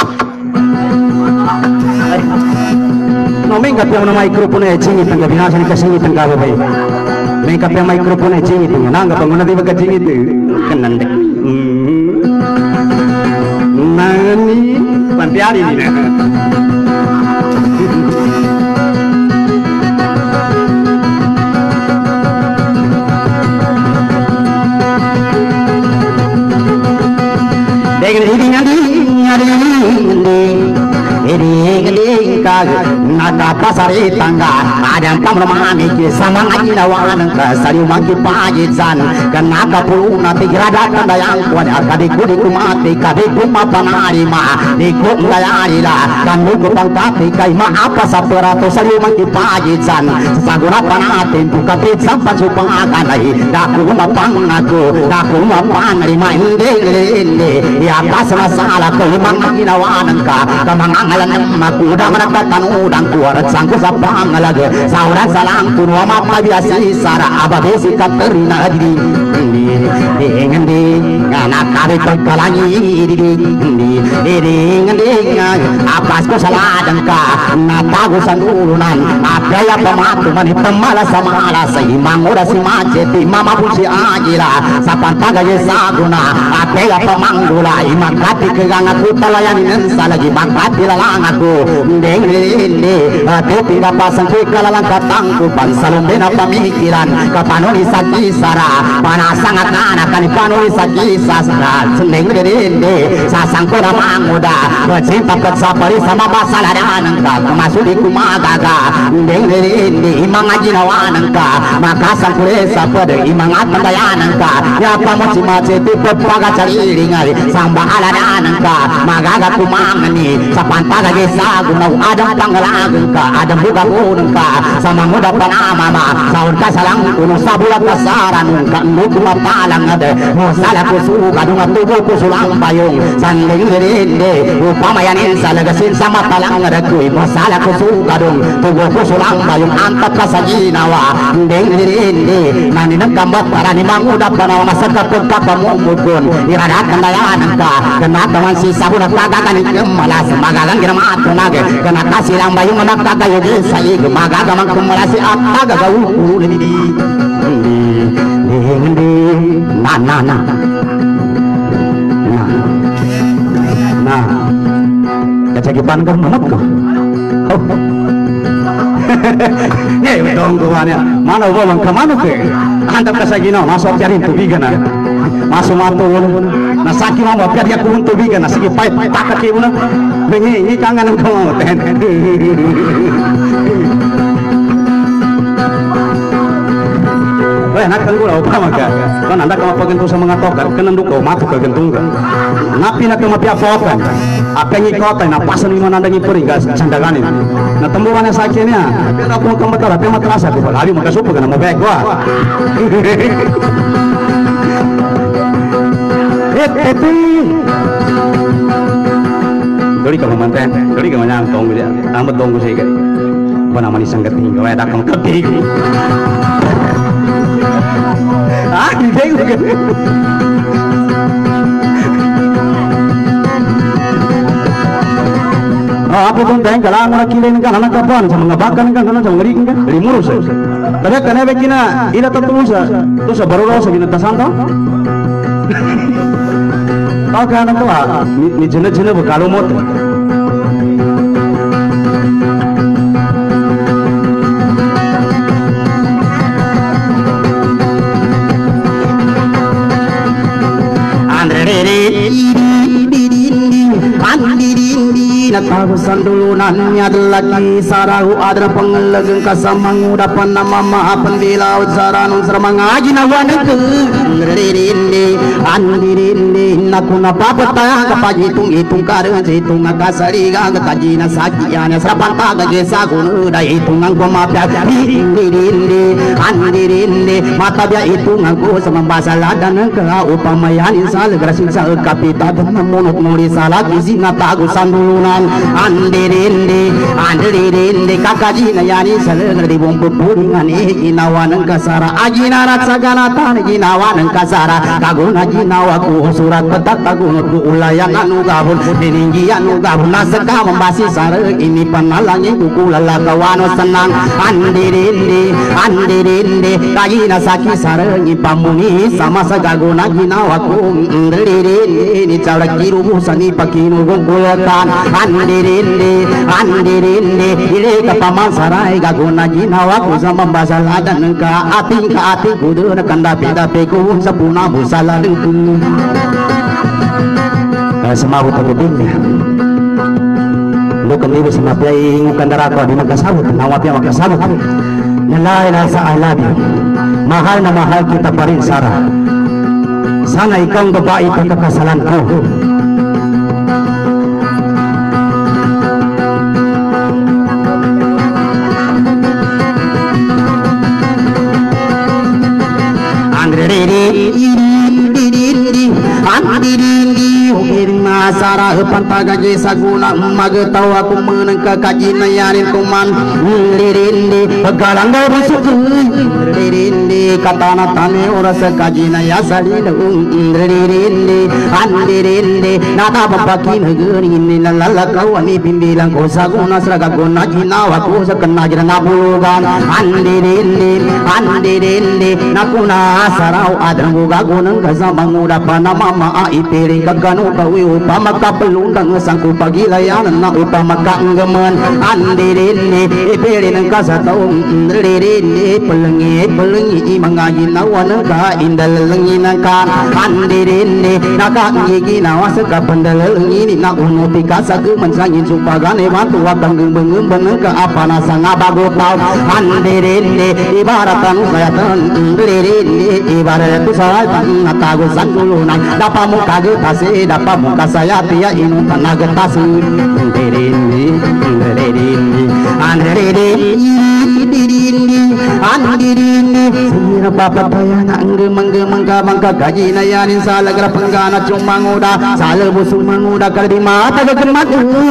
Speaker 1: no mengkat yang na microphone ay cingit ang binasa ni kasingit ang kababay mengkat yang microphone ay cingit ang nangga pang mana di ba kacingit kanande nani pantiari ni nada pasari tangga ada pamromani sama ngaji lawan ke sari mangki pajizan kenapa puluna tigrada tandayang kuat kadiku dikumati kadiku mapanari ma diku dayarila kamu kupang tapi kai ma apa saperato sari mangki pajizan saguna panatin tukati sampan supang akanai daku mapang aku daku mapang lima inde ya pas masalah ke mangi lawan ka kamangalan maku udah menakatan udang kuarat sangku sapang lagi sauran salang kunwa mama biasa sara abadesi katerina di ngendi anak kari terkalangi di ngendi apas ko saladan ka natago sanulunan apaya pamatu mani pemala sama ala seimang udah si maceti mama pusi ajila sapantaga yesaguna apaya pamanggula imakati keganga kutalayanin salagi bakati lalang aku ndeng tapi pasang kalalang katangku pansalong bena pamikiran kapanoni saki sara panasang akan panoni saki sasra sendeng dende sasang ko na manguda cinta pesapari sama basaladan ka masuk di kumagaga ndeng dende imang ajinawan ka makasang kulesa pada imang atandayan ka ya pamoci maceti pepaga cariringal samba aladan ka magaga kumangani sapantaga gesagu mau ada pangalagan ka ada buka unang ka sama muda panamama saun ka salang kuno sabulat kasaran ka nuku mapalang ada musala kusuga dunga tubo kusulang bayong sanding rinde upamayanin salagasin sama palang ada kui musala kusuga dung tubo kusulang bayong antat kasaginawa ndeng rinde naninang kambat para ni manguda panaw masaka pagka pamumukon iradat kandayanan ka kenataman si sabulat tagagan ikemalas magagang ginamato nage kena kasih lang bayong managtatayo din sa iyo magagamang kumalasi at tagagawin hindi na kacagipan ka manap ko ya betul kumannya mana bolong kemana ke antap kasagino masuk jarin tubigan na masuk matun nasaki mama biar dia kuun tubigan na sige pait takak ibu na bengi kangen ko ten nak kan gula apa maka kan anda kau pakai tuh sama ngatokan kan anda kau matu ke gentungkan napi nak kau mapia fokan apa yang kau tahu napasan lima nanda ngipuri gas candaganin na temburannya sakitnya tapi aku mau betul tapi materasa aku lagi maka supu kan mau baik gua Dori kau mantan dori kau nyang tong dia tambah tong sih kan apa namanya sangkat tinggal ada kau kepik ah gitu kan
Speaker 3: Apa tuh tayang kalau orang kilin kan anak kapan sama ngabakan kan karena sama ngeri kan dari murus. Tapi karena begini ila tentu sa baru lo sa binata santo. Tahu kan anak tua ni jenis berkalu mot. Natagusan dulunan lagi sarahu adra pengelegeng kasamang udapan nama maapan bilau saranung sermang aji nawan ke andirinde nakuna papata kapaji hitung kareng hitung kasari ga kaji na sakianya serapan taga jesa gunu da hitungan ko mapya andirinde mata dia hitungan ko sama basala dan ke upamayani sal grasin sal kapita dan monok nuri salah gizi natagusan dulunan andirinde kakaji na yani salengar di bumbu puringan ginawan kasara ajina ratsagana tan ginawan kasara kaguna ginawa ku surat petak kaguna ku ulayan anu gabun diningi anu gabun nasaka membasi sare ini panalangi ku lalakawano senang andirinde kajina saki sare ini pamuni sama sagaguna ginawa ku andirinde ni cawrak kirubu sani pakinu gongkulekan andirinde ile kapaman sarai gaguna ginawa ku sama basala dan ka ati kudu kanda dape ku sapuna busala dengku semabu tebingnya lu kendibu semapyai ngukan darako di makasabut nawapya makasabut nalai nasa alabi mahal na mahal kita pa rin Sarah sana ikaw babae pagkakasalan ko Sarah pantaga jesa guna magetaw aku menang kakaji na yarin kuman lirindi galang daw lirindi katana tane oras kaji na yasali lirindi andirindi nata babaki nagini nalalakaw ani pimbilang ko sa guna sraga guna ginawa ko sa kanajra na bulugan andirindi nakuna saraw adrang gugagunang kasamang udapan na mama aipiring kagano kawi upama kapelundang sangku pagilayanan na upama kaanggaman andirinde ipirin ang kasataong andirinde pelengi mga ginawan ka indalangin ka andirinde nakakiginawa sa kapandalangin na unuti ka sa gumansangin supagane watu wakang gembeng ka apa nasa nga bago tao andirinde ibaratan sayatan andirinde ibarat sa natagusan dulunan dapat mo kagetase dapat mo kasaya tiya inong tanagatase andirindi sira papataya na ang gemang ka gaji na yanin sa lagra panggana cumanguda sa lebusong manguda kaldi mata gagemat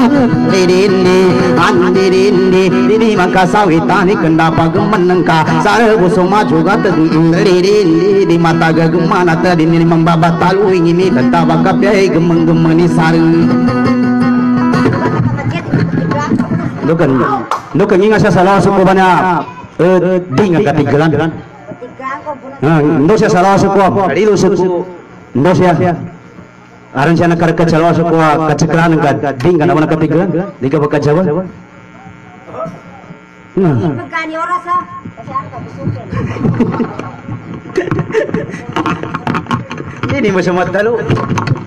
Speaker 3: andirindi dini makasawitani kenda pagaman ka sa lebusong majugat andirindi di mata gagemana tadi ini membabatalu ini tetap kapyai gemeng-gemeni sareng Lukan ingat saya salah suku banyak ding katigalan Indonesia salah suku ilu suku Indonesia aran siya nakarkat salah suku kacekran ka ding kana mana katigalan di ka baka Jawa
Speaker 2: Magkani oras ha kasi ano ka bisukin
Speaker 3: ini masih matalu